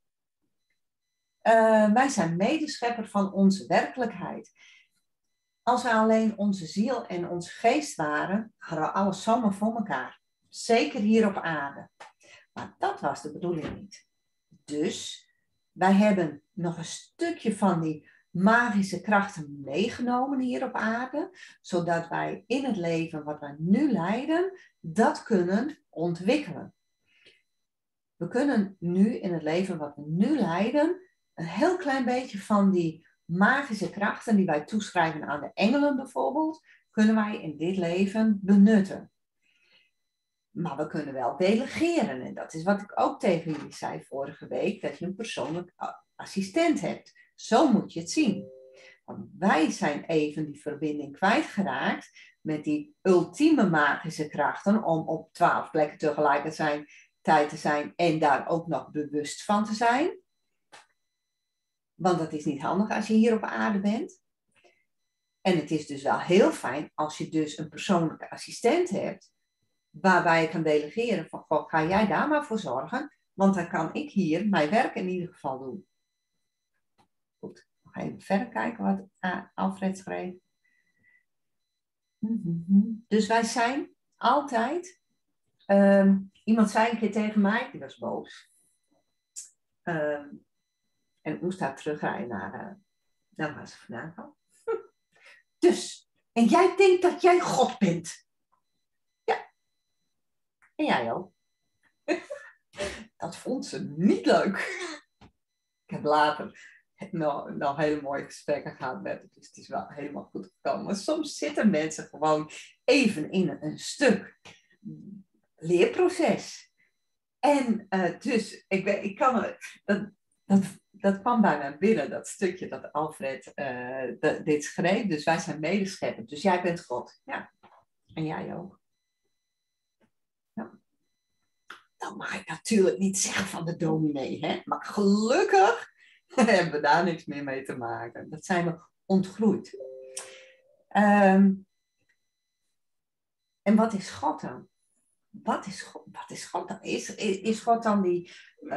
Wij zijn medeschepper van onze werkelijkheid. Als we alleen onze ziel en onze geest waren, hadden we alles zomaar voor elkaar. Zeker hier op aarde. Maar dat was de bedoeling niet. Dus wij hebben nog een stukje van die magische krachten meegenomen hier op aarde, zodat wij in het leven wat wij nu leiden, dat kunnen ontwikkelen. We kunnen nu in het leven wat we nu leiden, een heel klein beetje van die magische krachten die wij toeschrijven aan de engelen bijvoorbeeld, kunnen wij in dit leven benutten. Maar we kunnen wel delegeren. En dat is wat ik ook tegen jullie zei vorige week, dat je een persoonlijk assistent hebt. Zo moet je het zien. Want wij zijn even die verbinding kwijtgeraakt met die ultieme magische krachten om op 12 plekken tegelijkertijd te zijn en daar ook nog bewust van te zijn. Want dat is niet handig als je hier op aarde bent. En het is dus wel heel fijn als je dus een persoonlijke assistent hebt, waarbij je kan delegeren van, goh, ga jij daar maar voor zorgen, want dan kan ik hier mijn werk in ieder geval doen. Goed, nog even verder kijken wat Alfred schreef. Dus wij zijn altijd, iemand zei een keer tegen mij, die was boos. En ik moest daar terugrijden naar waar ze vandaan kwam. Dus, en jij denkt dat jij God bent. Ja. En jij ook. Dat vond ze niet leuk. Ik heb later nog hele mooie gesprekken gehad met haar. Dus het is wel helemaal goed gekomen. Maar soms zitten mensen gewoon even in een stuk leerproces. En dus, ik kan dat kwam bij mij binnen, dat stukje dat Alfred dit schreef. Dus wij zijn medescheppers. Dus jij bent God. Ja. En jij ook. Ja. Dat mag ik natuurlijk niet zeggen van de dominee. Hè? Maar gelukkig hebben we daar niks meer mee te maken. Dat zijn we ontgroeid. En wat is God dan? Wat is God dan? Is God dan die...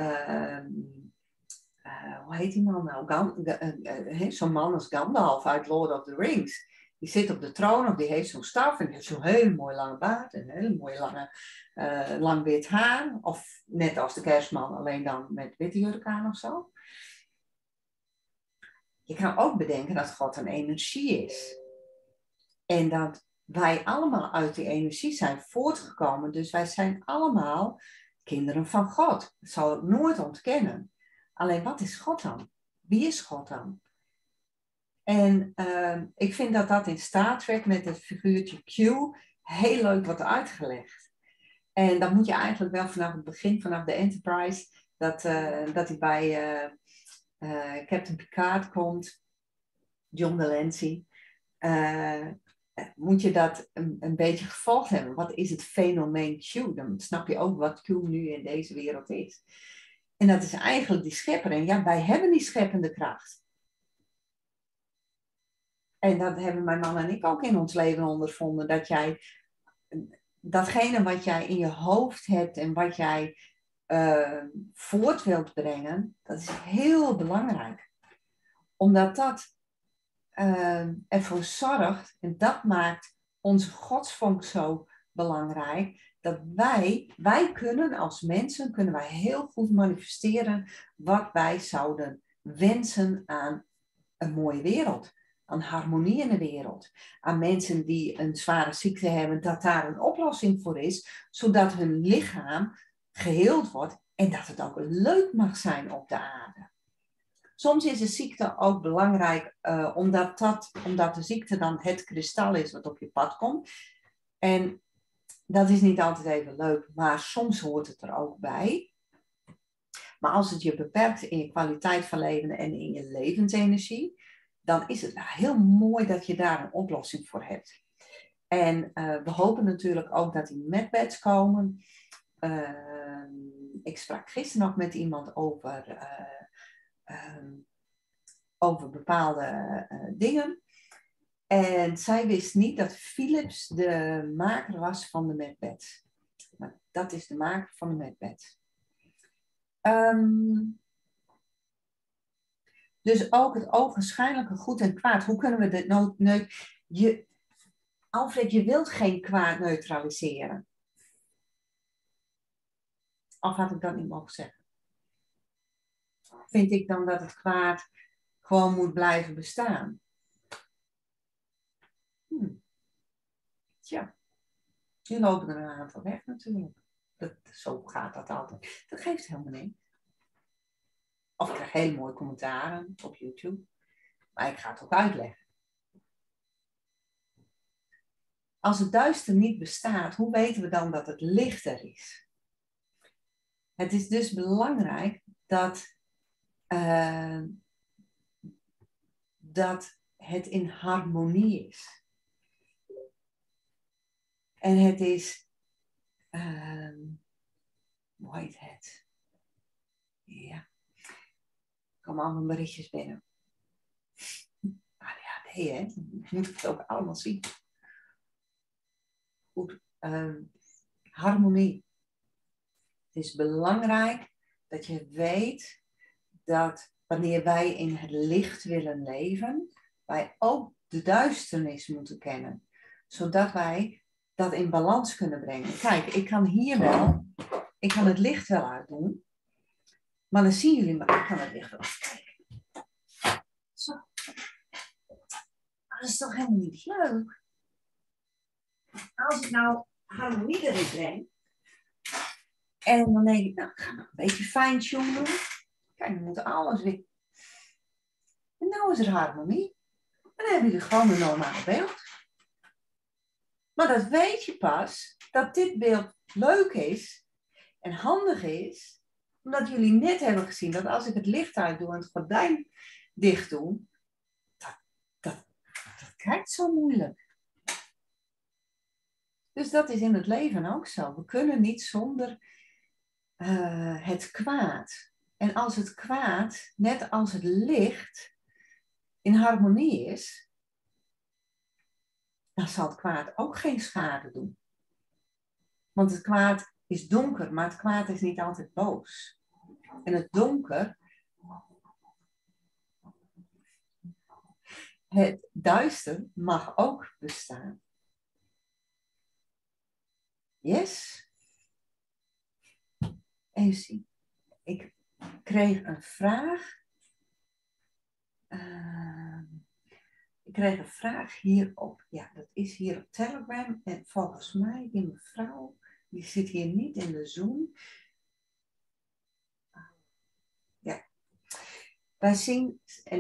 hoe heet die man nou? Zo'n man als Gandalf uit Lord of the Rings. Die zit op de troon of die heeft zo'n staf en die heeft zo'n hele mooie lange baard en een hele mooie lang wit haar. Of net als de kerstman, alleen dan met witte jurk aan of zo. Je kan ook bedenken dat God een energie is. En dat wij allemaal uit die energie zijn voortgekomen. Dus wij zijn allemaal kinderen van God. Dat zal ik nooit ontkennen. Alleen wat is God dan? Wie is God dan? En ik vind dat in Star Trek met het figuurtje Q heel leuk wordt uitgelegd. En dan moet je eigenlijk wel vanaf het begin, vanaf de Enterprise, dat hij bij Captain Picard komt, John Delancey, moet je dat een beetje gevolgd hebben. Wat is het fenomeen Q? Dan snap je ook wat Q nu in deze wereld is. En dat is eigenlijk die schepper. En ja, wij hebben die scheppende kracht. En dat hebben mijn man en ik ook in ons leven ondervonden. Dat jij datgene wat jij in je hoofd hebt en wat jij voort wilt brengen, dat is heel belangrijk. Omdat dat ervoor zorgt, en dat maakt onze godsvonk zo belangrijk, dat wij kunnen als mensen, kunnen wij heel goed manifesteren wat wij zouden wensen aan een mooie wereld. Aan harmonie in de wereld. Aan mensen die een zware ziekte hebben, dat daar een oplossing voor is, zodat hun lichaam geheeld wordt en dat het ook leuk mag zijn op de aarde. Soms is de ziekte ook belangrijk, omdat de ziekte dan het kristal is wat op je pad komt. En dat is niet altijd even leuk, maar soms hoort het er ook bij. Maar als het je beperkt in je kwaliteit van leven en in je levensenergie, dan is het wel heel mooi dat je daar een oplossing voor hebt. En we hopen natuurlijk ook dat die medbeds komen. Ik sprak gisteren nog met iemand over bepaalde dingen. En zij wist niet dat Philips de maker was van de medbeds. Maar dat is de maker van de medbeds. Dus ook het ogenschijnlijke goed en kwaad. Hoe kunnen we dit Alfred, je wilt geen kwaad neutraliseren. Of had ik dat niet mogen zeggen? Vind ik dan dat het kwaad gewoon moet blijven bestaan? Tja, nu lopen er een aantal weg natuurlijk. Zo gaat dat altijd. Dat geeft helemaal niks. Of ik krijg hele mooie commentaren op YouTube. Maar ik ga het ook uitleggen. Als het duister niet bestaat, hoe weten we dan dat het licht er is? Het is dus belangrijk dat het in harmonie is. En het is... hoe heet het? Ja. Er komen allemaal berichtjes binnen. ADHD, hè? Je moet het ook allemaal zien. Goed. Harmonie. Het is belangrijk dat je weet dat wanneer wij in het licht willen leven, wij ook de duisternis moeten kennen. Zodat wij dat in balans kunnen brengen. Kijk, ik kan het licht wel uitdoen. Maar dan zien jullie me, ik kan het licht wel uitkijken. Zo. Maar dat is toch helemaal niet leuk? Als ik nou harmonie erin breng. En dan denk ik, nou, ik ga nog een beetje fine-tunen. Kijk, dan moet alles weer. En nou is er harmonie. En dan hebben jullie gewoon een normaal beeld. Maar dat weet je pas, dat dit beeld leuk is en handig is, omdat jullie net hebben gezien dat als ik het licht uitdoe en het gordijn dicht doe, dat kijkt zo moeilijk. Dus dat is in het leven ook zo. We kunnen niet zonder het kwaad. En als het kwaad, net als het licht, in harmonie is, dan zal het kwaad ook geen schade doen. Want het kwaad is donker, maar het kwaad is niet altijd boos. En het donker, het duister mag ook bestaan. Yes? Even zien. Ik kreeg een vraag. Ik kreeg een vraag hierop. Ja, dat is hier op Telegram. En volgens mij, die mevrouw, die zit hier niet in de Zoom. Ja. Wij zien, en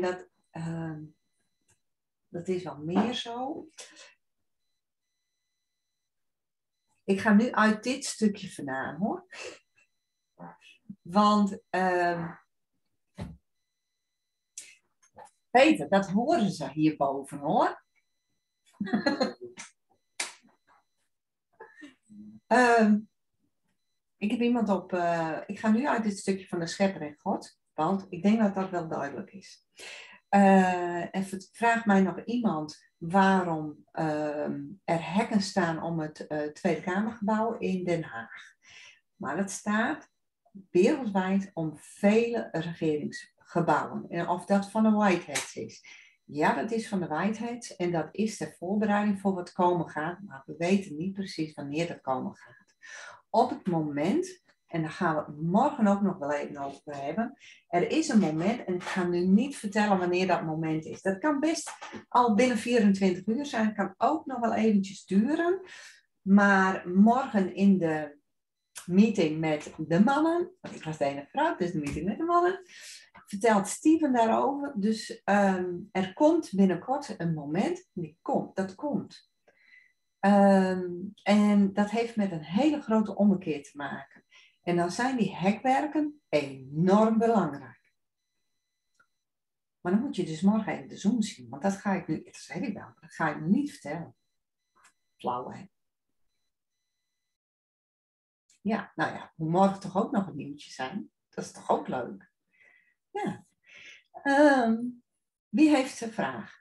dat is wel meer zo. Ik ga nu uit dit stukje vandaan, hoor. Want Peter, dat horen ze hierboven, hoor. Ik heb iemand op... ik ga nu uit dit stukje van de Schepper en God, want ik denk dat dat wel duidelijk is. En vraagt mij nog iemand waarom er hekken staan om het Tweede Kamergebouw in Den Haag. Maar het staat wereldwijd om vele regeringsgebouwen. En of dat van de Whiteheads is. Ja, dat is van de Whiteheads en dat is ter voorbereiding voor wat komen gaat. Maar we weten niet precies wanneer dat komen gaat. Op het moment, en daar gaan we het morgen ook nog wel even over hebben. Er is een moment, en ik ga nu niet vertellen wanneer dat moment is. Dat kan best al binnen 24 uur zijn. Het kan ook nog wel eventjes duren. Maar morgen in de meeting met de mannen, want ik was de enige vrouw, dus de meeting met de mannen, vertelt Steven daarover. Dus er komt binnenkort een moment, dat komt. En dat heeft met een hele grote ommekeer te maken. En dan zijn die hekwerken enorm belangrijk. Maar dan moet je dus morgen even de Zoom zien, want dat ga ik nu, dat weet ik wel, dat ga ik niet vertellen. Flauw, hè? Ja, nou ja, moet morgen toch ook nog een nieuwtje zijn? Dat is toch ook leuk? Ja. Wie heeft een vraag?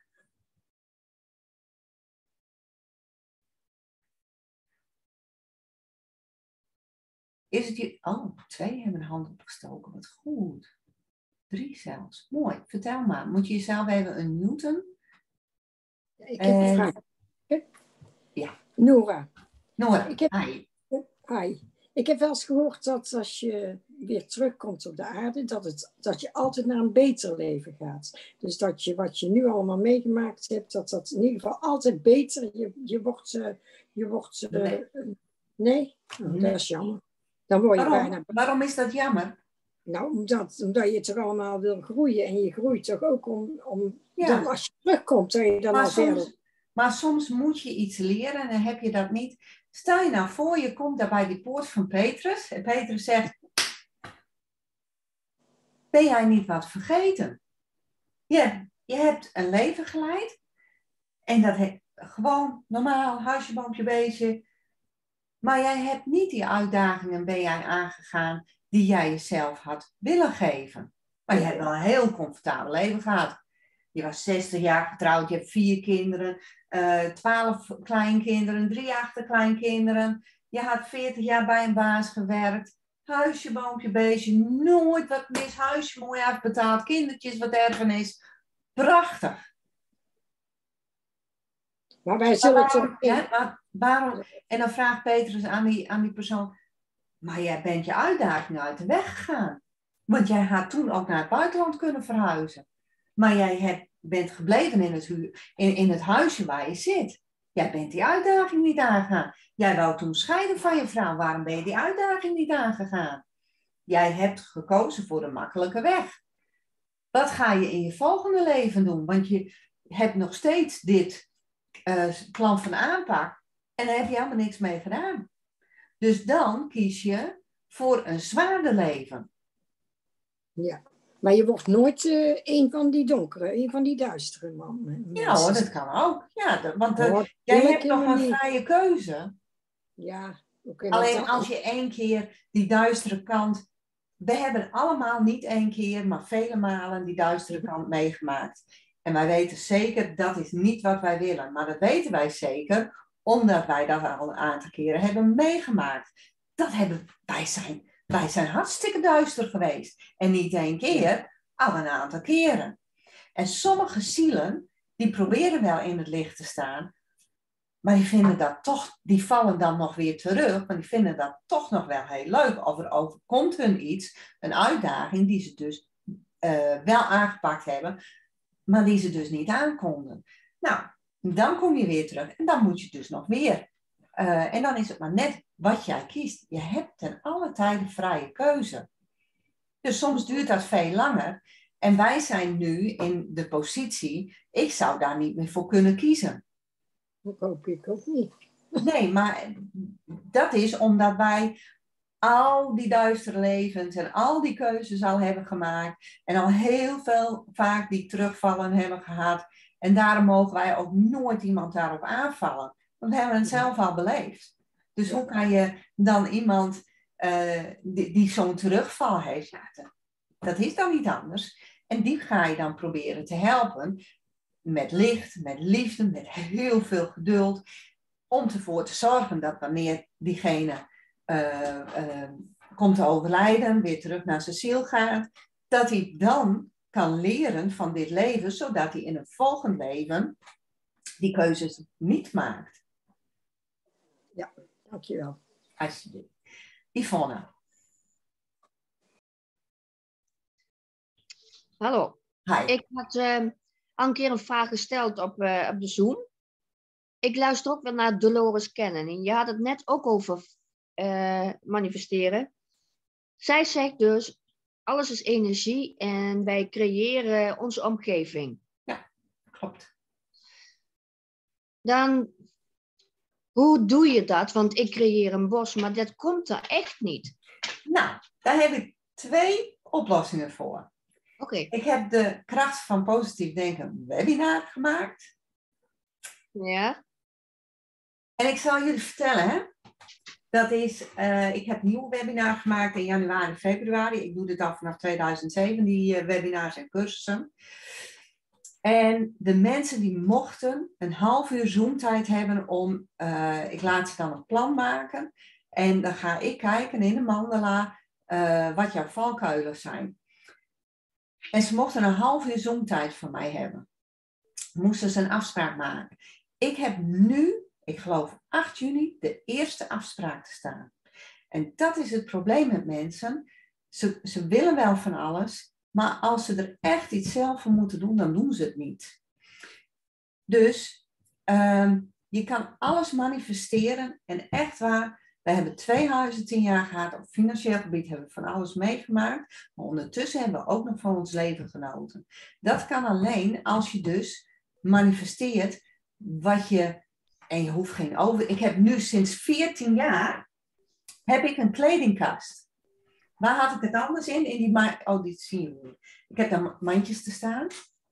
Is het je... Oh, 2 hebben een hand opgestoken. Wat goed. 3 zelfs. Mooi. Vertel maar. Moet je jezelf even unmuten? Ik heb een vraag. Ja. Nora. Hi. Hi. Ik heb wel eens gehoord dat als je weer terugkomt op de aarde, dat je altijd naar een beter leven gaat. Dus dat je wat je nu allemaal meegemaakt hebt, dat in ieder geval altijd beter, je wordt... Nee. Nee? Oh, dat is jammer. Dan word je bijna... Waarom is dat jammer? Nou, omdat je toch allemaal wil groeien. En je groeit toch ook om Ja. dan als je terugkomt, dat je dan al verder... Maar soms moet je iets leren en dan heb je dat niet. Stel je nou voor, je komt daar bij die poort van Petrus. En Petrus zegt, ben jij niet wat vergeten? Je hebt een leven geleid. En dat gewoon normaal, huisje, boompje, beestje. Maar jij hebt niet die uitdagingen ben jij aangegaan die jij jezelf had willen geven. Maar je hebt wel een heel comfortabel leven gehad. Je was 60 jaar getrouwd, je hebt 4 kinderen, 12 kleinkinderen, 3 achterkleinkinderen. Je had 40 jaar bij een baas gewerkt. Huisje, boompje, beestje, nooit wat mis. Huisje mooi afbetaald, kindertjes wat erfenis. Prachtig. Maar wij zullen toch... Waarom? En dan vraagt Petrus aan die persoon, maar jij bent je uitdaging uit de weg gegaan. Want jij had toen ook naar het buitenland kunnen verhuizen. Maar jij bent gebleven in het huisje waar je zit. Jij bent die uitdaging niet aangegaan. Jij wou toen scheiden van je vrouw. Waarom ben je die uitdaging niet aangegaan? Jij hebt gekozen voor de makkelijke weg. Wat ga je in je volgende leven doen? Want je hebt nog steeds dit plan van aanpak. En daar heb je helemaal niks mee gedaan. Dus dan kies je voor een zwaarder leven. Ja, maar je wordt nooit een van die donkere, een van die duistere mannen. Ja hoor, dat kan ook. Ja, want jij hebt nog een vrije keuze. Ja, oké. Alleen als je 1 keer die duistere kant... We hebben allemaal niet 1 keer, maar vele malen die duistere kant meegemaakt. En wij weten zeker, dat is niet wat wij willen. Maar dat weten wij zeker, omdat wij dat al een aantal keren hebben meegemaakt. Wij zijn hartstikke duister geweest. En niet 1 keer, al een aantal keren. En sommige zielen, die proberen wel in het licht te staan. Maar die vinden dat toch, die vallen dan nog weer terug. Maar die vinden dat toch nog wel heel leuk. Of er overkomt hun iets, een uitdaging die ze dus wel aangepakt hebben. Maar die ze dus niet aankonden. Nou, dan kom je weer terug. En dan moet je dus nog weer. En dan is het maar net wat jij kiest. Je hebt ten alle tijde vrije keuze. Dus soms duurt dat veel langer. En wij zijn nu in de positie, ik zou daar niet meer voor kunnen kiezen. Dat hoop ik ook niet. Nee, maar dat is omdat wij al die duistere levens en al die keuzes al hebben gemaakt. En al heel veel vaak die terugvallen hebben gehad. En daarom mogen wij ook nooit iemand daarop aanvallen. Want we hebben het zelf al beleefd. Dus hoe kan je dan iemand die zo'n terugval heeft? Ja, dat is dan niet anders. En die ga je dan proberen te helpen. Met licht, met liefde, met heel veel geduld. Om ervoor te zorgen dat wanneer diegene komt te overlijden, weer terug naar zijn ziel gaat. Dat hij dan kan leren van dit leven. Zodat hij in een volgend leven die keuzes niet maakt. Ja, dankjewel. Alsjeblieft. Yvonne. Hallo. Hi. Ik had al een keer een vraag gesteld op de Zoom. Ik luister ook wel naar Dolores Cannon. En je had het net ook over manifesteren. Zij zegt dus, alles is energie en wij creëren onze omgeving. Ja, klopt. Dan, hoe doe je dat? Want ik creëer een bos, maar dat komt er echt niet. Nou, daar heb ik 2 oplossingen voor. Oké. Ik heb de kracht van positief denken webinar gemaakt. Ja. En ik zal jullie vertellen, hè. Dat is, ik heb een nieuw webinar gemaakt in januari, februari. Ik doe dit al vanaf 2007, die webinars en cursussen. En de mensen die mochten een half uur Zoom-tijd hebben om, ik laat ze dan een plan maken. En dan ga ik kijken in de mandala wat jouw valkuilen zijn. En ze mochten een half uur Zoom-tijd van mij hebben. Moesten ze een afspraak maken. Ik heb nu, ik geloof 8 juni, de eerste afspraak te staan. En dat is het probleem met mensen. Ze willen wel van alles, maar als ze er echt iets zelf voor moeten doen, dan doen ze het niet. Dus je kan alles manifesteren en echt waar, We hebben 2 huizen 10 jaar gehad. Op financieel gebied hebben we van alles meegemaakt. Maar ondertussen hebben we ook nog van ons leven genoten. Dat kan alleen als je dus manifesteert wat je... En je hoeft geen over... Ik heb nu sinds 14 jaar heb ik een kledingkast. Waar had ik het anders in? In die oh, dit zien jullie. Ik heb daar mandjes te staan.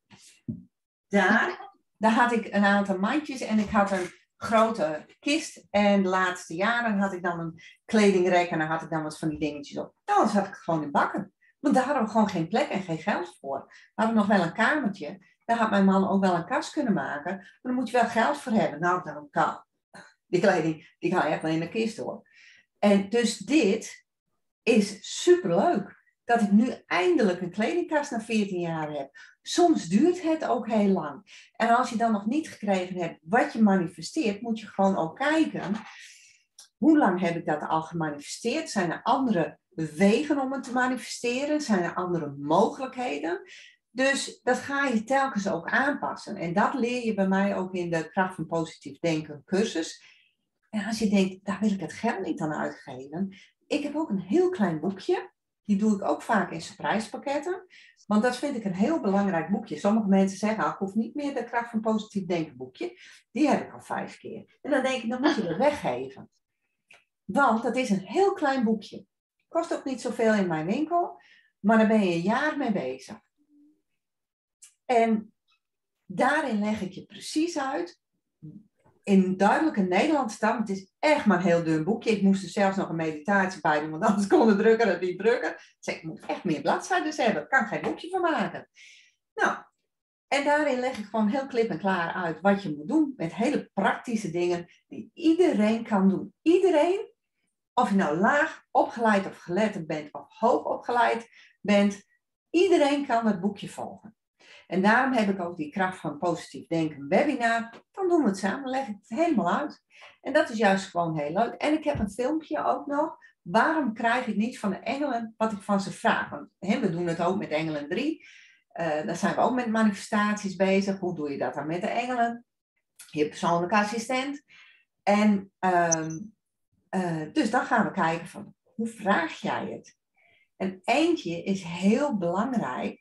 Daar had ik een aantal mandjes en ik had een grote kist. En de laatste jaren had ik dan een kledingrek en dan had ik dan wat van die dingetjes op. Nou, dan zat ik gewoon in bakken. Want daar hadden we gewoon geen plek en geen geld voor. We hadden nog wel een kamertje. Daar had mijn man ook wel een kast kunnen maken. Maar daar moet je wel geld voor hebben. Nou, dan kan. Die kleding, die kan echt wel in de kist hoor. En dus dit is superleuk. Dat ik nu eindelijk een kledingkast na 14 jaar heb. Soms duurt het ook heel lang. En als je dan nog niet gekregen hebt wat je manifesteert, moet je gewoon ook kijken. Hoe lang heb ik dat al gemanifesteerd? Zijn er andere wegen om het te manifesteren? Zijn er andere mogelijkheden? Dus dat ga je telkens ook aanpassen. En dat leer je bij mij ook in de Kracht van Positief Denken cursus. En als je denkt, daar wil ik het geld niet aan uitgeven. Ik heb ook een heel klein boekje. Die doe ik ook vaak in surprisepakketten. Want dat vind ik een heel belangrijk boekje. Sommige mensen zeggen, ik hoef niet meer de Kracht van Positief Denken boekje. Die heb ik al 5 keer. En dan denk ik, dan moet je het weggeven. Want dat is een heel klein boekje. Kost ook niet zoveel in mijn winkel. Maar daar ben je een jaar mee bezig. En daarin leg ik je precies uit. In duidelijke Nederlandse taal. Het is echt maar een heel dun boekje. Ik moest er zelfs nog een meditatie bij doen. Want anders kon de drukker het niet drukken. Dus ik moet echt meer bladzijden hebben. Daar kan ik geen boekje van maken. Nou, en daarin leg ik gewoon heel klip en klaar uit wat je moet doen. Met hele praktische dingen die iedereen kan doen. Iedereen, of je nou laag opgeleid of geletterd bent of hoog opgeleid bent. Iedereen kan het boekje volgen. En daarom heb ik ook die Kracht van Positief Denken webinar. Dan doen we het samen, leg ik het helemaal uit. En dat is juist gewoon heel leuk. En ik heb een filmpje ook nog. Waarom krijg ik niet van de engelen wat ik van ze vraag? Want we doen het ook met Engelen 3. Daar zijn we ook met manifestaties bezig. Hoe doe je dat dan met de engelen? Je persoonlijke assistent. En dus dan gaan we kijken van, hoe vraag jij het? En eentje is heel belangrijk.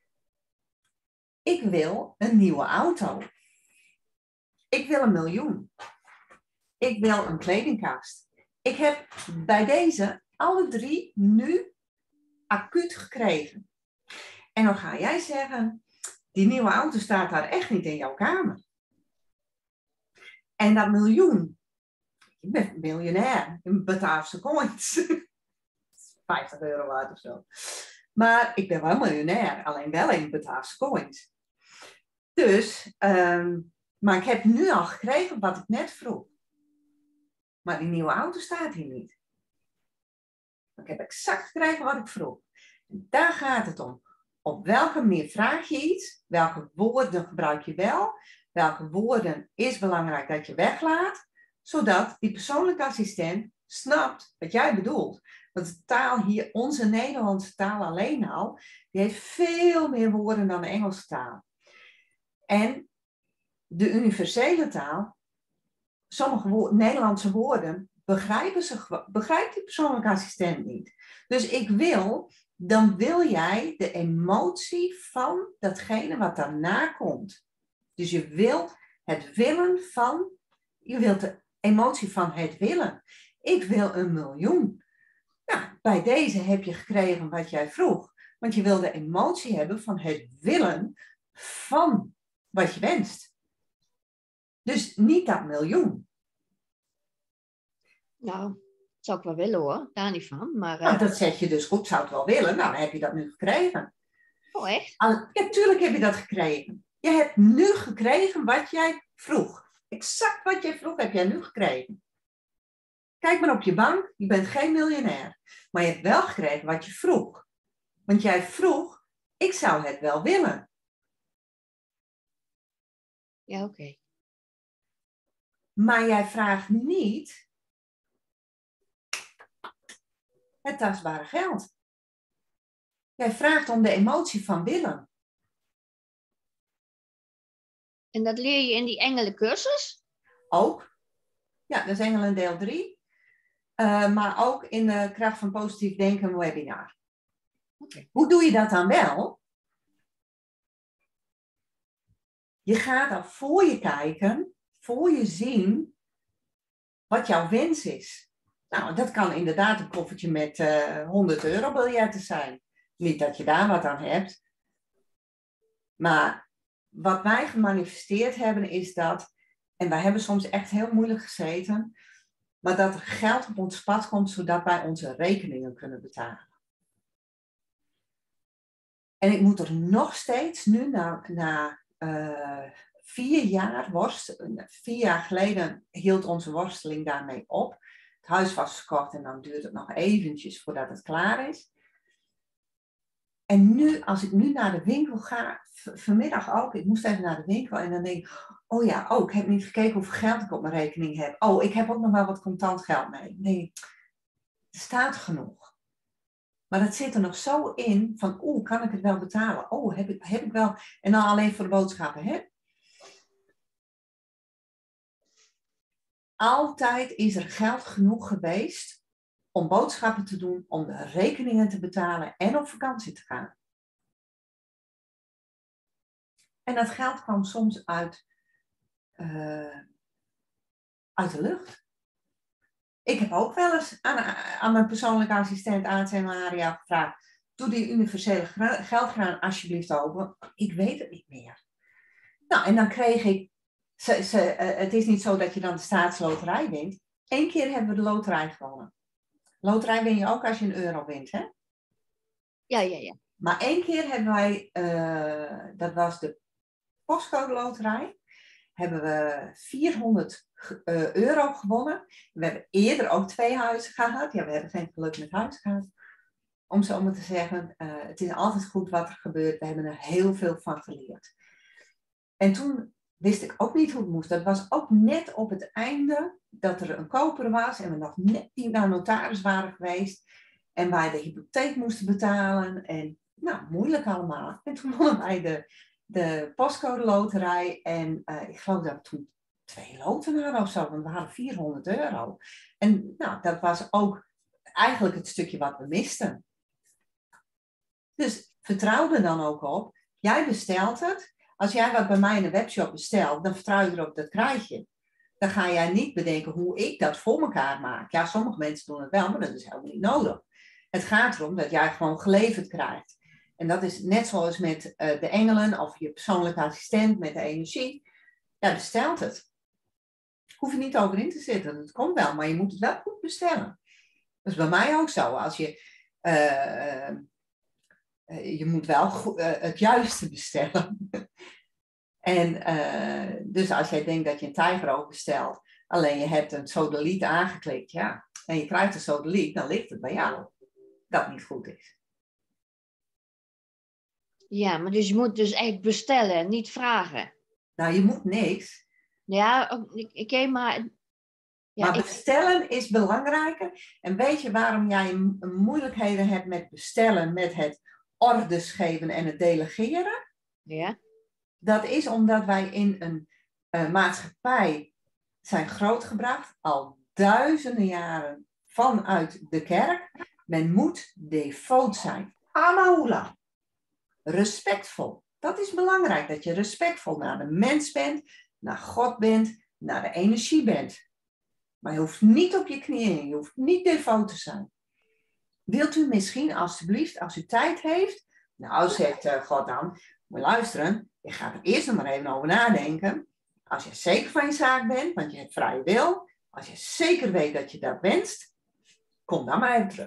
Ik wil een nieuwe auto. Ik wil 1 miljoen. Ik wil een kledingkast. Ik heb bij deze alle 3 nu acuut gekregen. En dan ga jij zeggen, die nieuwe auto staat daar echt niet in jouw kamer. En dat 1 miljoen, ik ben miljonair in Bataafse coins. 50 euro waard of zo. Maar ik ben wel miljonair, alleen wel in Bataafse coins. Dus, maar ik heb nu al gekregen wat ik net vroeg. Maar die nieuwe auto staat hier niet. Ik heb exact gekregen wat ik vroeg. En daar gaat het om. Op welke manier vraag je iets? Welke woorden gebruik je wel? Welke woorden is belangrijk dat je weglaat? Zodat die persoonlijke assistent snapt wat jij bedoelt. Want de taal hier, onze Nederlandse taal alleen al, die heeft veel meer woorden dan de Engelse taal. En de universele taal, sommige Nederlandse woorden, begrijpt die persoonlijke assistent niet. Dus dan wil jij de emotie van datgene wat daarna komt. Dus je wilt de emotie van het willen. Ik wil 1 miljoen. Nou, bij deze heb je gekregen wat jij vroeg. Want je wil de emotie hebben van het willen van wat je wenst. Dus niet dat 1 miljoen. Nou, dat zou ik wel willen hoor, daar niet van. Maar, Nou, dat zeg je dus goed, zou het wel willen. Nou, dan heb je dat nu gekregen. Oh, echt? Ja, tuurlijk heb je dat gekregen. Je hebt nu gekregen wat jij vroeg. Exact wat jij vroeg heb jij nu gekregen. Kijk maar op je bank, je bent geen miljonair. Maar je hebt wel gekregen wat je vroeg. Want jij vroeg, ik zou het wel willen. Ja, oké. Maar jij vraagt niet het tastbare geld. Jij vraagt om de emotie van willen. En dat leer je in die engelencursus? Ook. Ja, dat is Engelen deel 3. maar ook in de Kracht van Positief Denken webinar. Hoe doe je dat dan wel? Je gaat dan voor je kijken, voor je zien wat jouw wens is. Nou, dat kan inderdaad een koffertje met €100 biljetten zijn. Niet dat je daar wat aan hebt. Maar wat wij gemanifesteerd hebben is dat, en wij hebben soms echt heel moeilijk gezeten, maar dat er geld op ons pad komt zodat wij onze rekeningen kunnen betalen. En ik moet er nog steeds nu na 4 jaar 4 jaar geleden hield onze worsteling daarmee op. Het huis was verkocht en dan duurt het nog eventjes voordat het klaar is. En nu, als ik nu naar de winkel ga, vanmiddag ook, ik moest even naar de winkel en dan denk ik, oh ja, oh, ik heb niet gekeken hoeveel geld ik op mijn rekening heb. Oh, ik heb ook nog wel wat contant geld mee. Nee, er staat genoeg. Maar dat zit er nog zo in van, kan ik het wel betalen? Oh, heb ik wel, en dan alleen voor de boodschappen, hè? Altijd is er geld genoeg geweest om boodschappen te doen, om de rekeningen te betalen en op vakantie te gaan. En dat geld kwam soms uit de lucht. Ik heb ook wel eens aan mijn persoonlijke assistent AT Maria gevraagd, doe die universele geldkraan alsjeblieft open. Ik weet het niet meer. Nou, en dan kreeg ik, het is niet zo dat je dan de staatsloterij wint. 1 keer hebben we de loterij gewonnen. Loterij win je ook als je €1 wint, hè? Ja. Maar 1 keer hebben wij, dat was de postcode loterij, hebben we €400 gewonnen. We hebben eerder ook 2 huizen gehad. Ja, we hebben geen geluk met huis gehad. Om zo maar te zeggen, het is altijd goed wat er gebeurt. We hebben er heel veel van geleerd. En toen wist ik ook niet hoe het moest. Dat was ook net op het einde dat er een koper was en we nog net niet naar notaris waren geweest. En wij de hypotheek moesten betalen. En nou, moeilijk allemaal. En toen wonnen wij de postcode loterij. En ik geloof dat we toen 2 loten hadden of zo. Want we hadden €400. En nou, dat was ook eigenlijk het stukje wat we misten. Dus vertrouw er dan ook op. Jij bestelt het. Als jij wat bij mij in de webshop bestelt, dan vertrouw je erop, dat krijg je. Dan ga jij niet bedenken hoe ik dat voor elkaar maak. Ja, sommige mensen doen het wel, maar dat is helemaal niet nodig. Het gaat erom dat jij gewoon geleverd krijgt. En dat is net zoals met de engelen of je persoonlijke assistent met de energie. Ja, bestelt het. Hoef je niet over in te zitten. Het komt wel, maar je moet het wel goed bestellen. Dat is bij mij ook zo. Als je moet wel het juiste bestellen. En dus als jij denkt dat je een tijgeroog bestelt, alleen je hebt een sodaliet aangeklikt, ja, en je krijgt een sodaliet, dan ligt het bij jou dat niet goed is. Ja, maar dus je moet dus echt bestellen en niet vragen. Nou, je moet niks. Ja, oké, maar... Ja, maar bestellen is belangrijker. En weet je waarom jij moeilijkheden hebt met bestellen, met het orders geven en het delegeren? Ja. Dat is omdat wij in een maatschappij zijn grootgebracht, al duizenden jaren vanuit de kerk. Men moet devoot zijn. Amahula. Respectvol. Dat is belangrijk, dat je respectvol naar de mens bent, naar God bent, naar de energie bent. Maar je hoeft niet op je knieën, je hoeft niet devoot te zijn. Wilt u misschien alsjeblieft, als u tijd heeft, nou zegt God dan, moet je luisteren, je gaat er eerst nog maar even over nadenken. Als je zeker van je zaak bent, want je hebt vrije wil, als je zeker weet dat je dat wenst, kom dan maar even terug.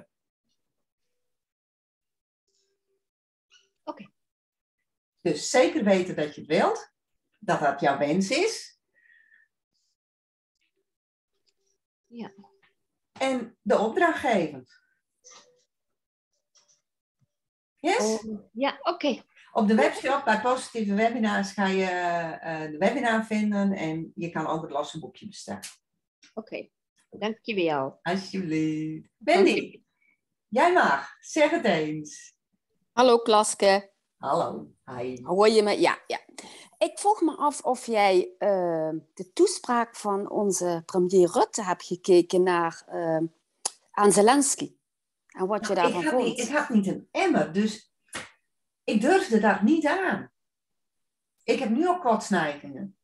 Oké. Dus zeker weten dat je het wilt, dat dat jouw wens is. Ja. En de opdracht geven. Yes? Ja, oké. Op de webshop bij Positieve Webinars ga je de webinar vinden en je kan ook het losse boekje bestellen. Oké, dankjewel. Alsjeblieft. Wendy, jij mag. Zeg het eens. Hallo Klaske. Hallo. Hi. Hoor je me? Ja. Ik vroeg me af of jij de toespraak van onze premier Rutte hebt gekeken naar aan Zelensky. En wat je daarvan vond. Ik had niet een emmer, dus ik durfde dat niet aan. Ik heb nu al kotsneigingen.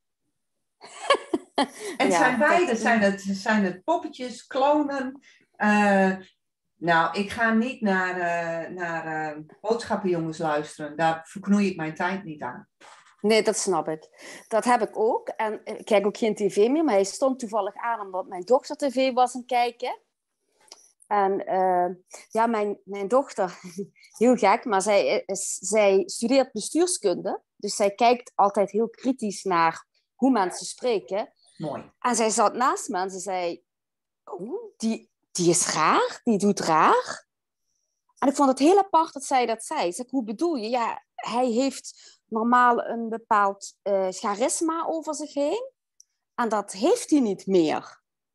En zijn het poppetjes, klonen. Nou, ik ga niet naar boodschappenjongens luisteren. Daar verknoei ik mijn tijd niet aan. Nee, dat snap ik. Dat heb ik ook. En ik kijk ook geen tv meer, maar hij stond toevallig aan omdat mijn dochter tv was aan het kijken. En ja, mijn dochter, heel gek, maar zij studeert bestuurskunde. Dus zij kijkt altijd heel kritisch naar hoe mensen spreken. Mooi. En zij zat naast me en ze zei, oh, die is raar, die doet raar. En ik vond het heel apart dat zij dat zei. Ik zeg, hoe bedoel je? Ja, hij heeft normaal een bepaald charisma over zich heen. En dat heeft hij niet meer.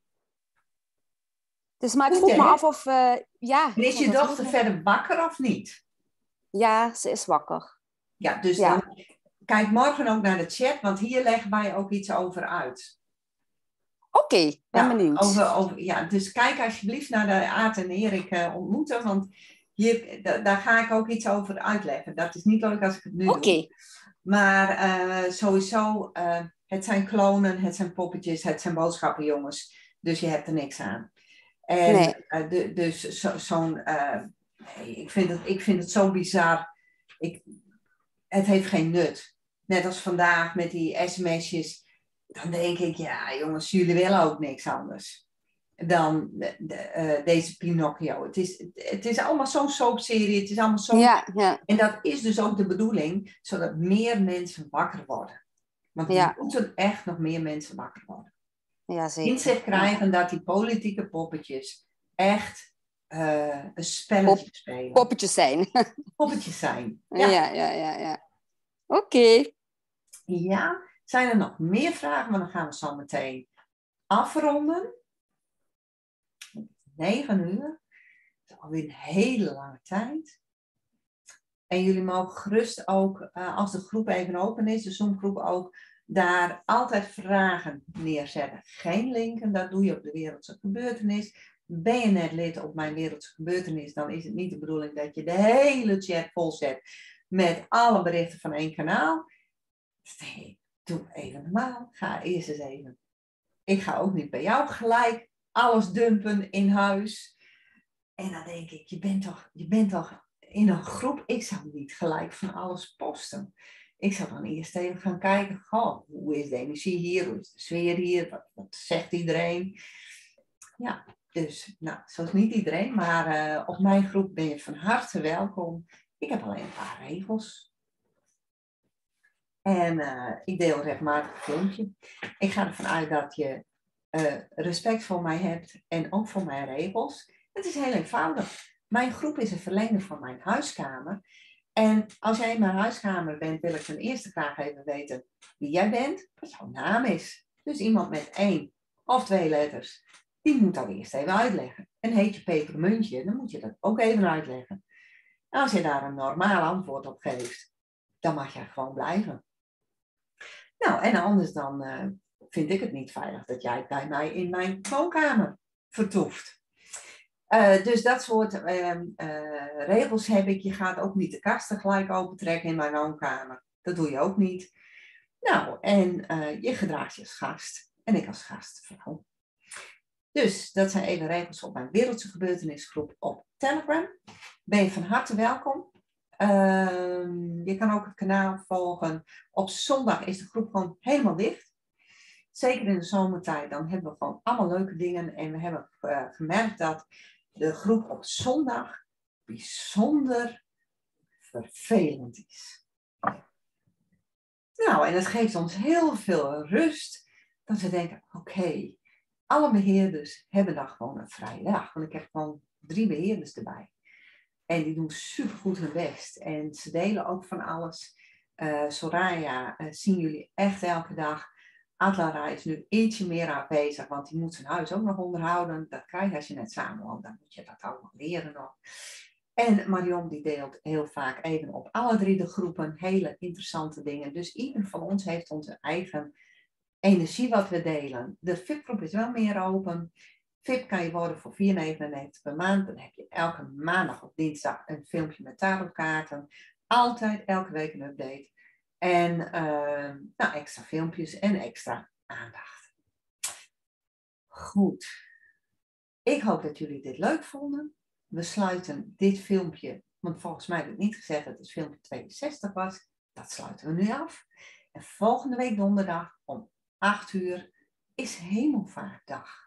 Dus maar ik vroeg me af of... ja, is je dochter verder wakker of niet? Ja, ze is wakker. Ja, dus dan kijk morgen ook naar de chat, want hier leggen wij ook iets over uit. Oké, ben benieuwd. Ja, dus kijk alsjeblieft naar de Aart en Erik ontmoeten, want hier, daar ga ik ook iets over uitleggen. Dat is niet leuk als ik het nu doe. Maar sowieso, het zijn klonen, het zijn poppetjes, het zijn boodschappenjongens. Dus je hebt er niks aan. En dus ik vind het zo bizar. Het heeft geen nut. Net als vandaag met die sms'jes. Dan denk ik, ja jongens, jullie willen ook niks anders dan deze Pinocchio. Het is allemaal zo'n soapserie. Het is allemaal zo. Ja. En dat is dus ook de bedoeling, zodat meer mensen wakker worden. Want er moeten echt nog meer mensen wakker worden. Ja, zeker. Inzicht krijgen dat die politieke poppetjes echt een spelletje spelen. Poppetjes zijn. Poppetjes zijn. Ja. Oké. Ja, zijn er nog meer vragen? Maar dan gaan we zo meteen afronden. 9 uur. Dat is alweer een hele lange tijd. En jullie mogen gerust ook, als de groep even open is, de Zoom-groep ook, daar altijd vragen neerzetten. Geen linken, dat doe je op de Wereldse Gebeurtenis. Ben je net lid op mijn Wereldse Gebeurtenis, dan is het niet de bedoeling dat je de hele chat volzet met alle berichten van 1 kanaal. Nee, doe even normaal. Ga eerst eens even. Ik ga ook niet bij jou gelijk alles dumpen in huis. En dan denk ik, je bent toch in een groep. Ik zou niet gelijk van alles posten. Ik zou dan eerst even gaan kijken. Goh, hoe is de energie hier? Hoe is de sfeer hier? Wat zegt iedereen? Ja, dus nou, zoals niet iedereen. Maar op mijn groep ben je van harte welkom. Ik heb alleen een paar regels. En ik deel regelmatig een filmpje. Ik ga ervan uit dat je respect voor mij hebt en ook voor mijn regels. Het is heel eenvoudig. Mijn groep is een verlengde van mijn huiskamer. En als jij in mijn huiskamer bent, wil ik ten eerste graag even weten wie jij bent, wat jouw naam is. Dus iemand met 1 of 2 letters, die moet dat eerst even uitleggen. En heet je pepermuntje, dan moet je dat ook even uitleggen. En als je daar een normaal antwoord op geeft, dan mag jij gewoon blijven. Nou, en anders dan vind ik het niet veilig dat jij bij mij in mijn woonkamer vertoeft. Dus dat soort regels heb ik. Je gaat ook niet de kasten gelijk opentrekken in mijn woonkamer. Dat doe je ook niet. Nou, en je gedraagt je als gast. En ik als gastvrouw. Dus dat zijn even regels op mijn Wereldse Gebeurtenisgroep op Telegram. Ben je van harte welkom. Je kan ook het kanaal volgen. Op zondag is de groep gewoon helemaal dicht. Zeker in de zomertijd. Dan hebben we gewoon allemaal leuke dingen. En we hebben gemerkt dat de groep op zondag bijzonder vervelend is. Nou, en het geeft ons heel veel rust. Dat we denken, oké, alle beheerders hebben dan gewoon een vrije dag. Want ik heb gewoon 3 beheerders erbij. En die doen supergoed hun best. En ze delen ook van alles. Soraya zien jullie echt elke dag. Atlara is nu ietsje meer aanwezig, want die moet zijn huis ook nog onderhouden. Dat krijg je als je net samen woont, dan moet je dat ook nog leren nog. En Marion die deelt heel vaak even op alle 3 de groepen hele interessante dingen. Dus ieder van ons heeft onze eigen energie wat we delen. De VIP-groep is wel meer open. VIP kan je worden voor €4,99 per maand. Dan heb je elke maandag of dinsdag een filmpje met tarotkaarten. Altijd, elke week een update. En nou, extra filmpjes en extra aandacht. Goed. Ik hoop dat jullie dit leuk vonden. We sluiten dit filmpje, want volgens mij heb ik niet gezegd dat het filmpje 62 was. Dat sluiten we nu af. En volgende week donderdag om 8 uur is Hemelvaartdag.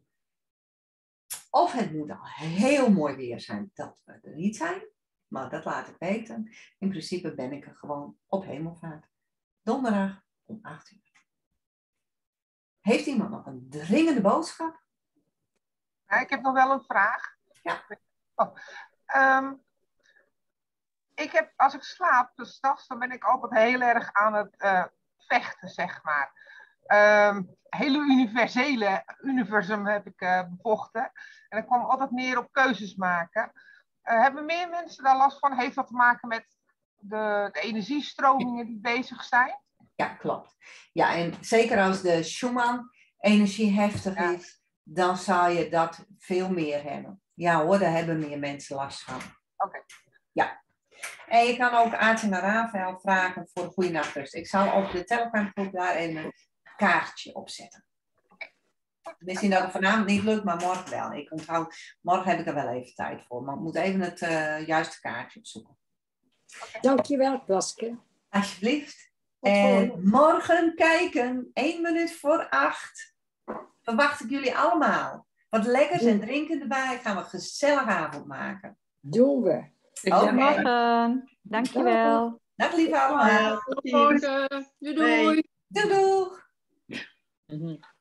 Of het moet al heel mooi weer zijn dat we er niet zijn. Maar dat laat ik weten. In principe ben ik er gewoon op Hemelvaart. Donderdag om 8 uur. Heeft iemand nog een dringende boodschap? Ja, ik heb nog wel een vraag. Ja. Ik heb, als ik slaap, dus 's nachts, dan ben ik altijd heel erg aan het vechten, zeg maar. Hele universum heb ik bevochten. En ik kwam altijd neer op keuzes maken. Hebben meer mensen daar last van? Heeft dat te maken met de energiestromingen die bezig zijn? Ja, klopt. Ja, en zeker als de Schumann-energie heftig is, dan zal je dat veel meer hebben. Ja hoor, daar hebben meer mensen last van. Oké. Ja. En je kan ook Aartje naar Rafael vragen voor een goede nachtrust. Ik zal op de Telegram-groep daar een kaartje opzetten. Misschien dat het vanavond niet lukt, maar morgen wel. Ik onthoud, morgen heb ik er wel even tijd voor. Maar ik moet even het juiste kaartje opzoeken. Dankjewel, Klaske. Alsjeblieft. En morgen kijken, 1 minuut voor 8. Verwacht ik jullie allemaal. Wat lekkers en drinken erbij. Gaan we een gezellige avond maken. Doen we. Oké. Morgen. Dankjewel. Dag lieve allemaal. Tot morgen. Doei. Doei doeg. Mhm.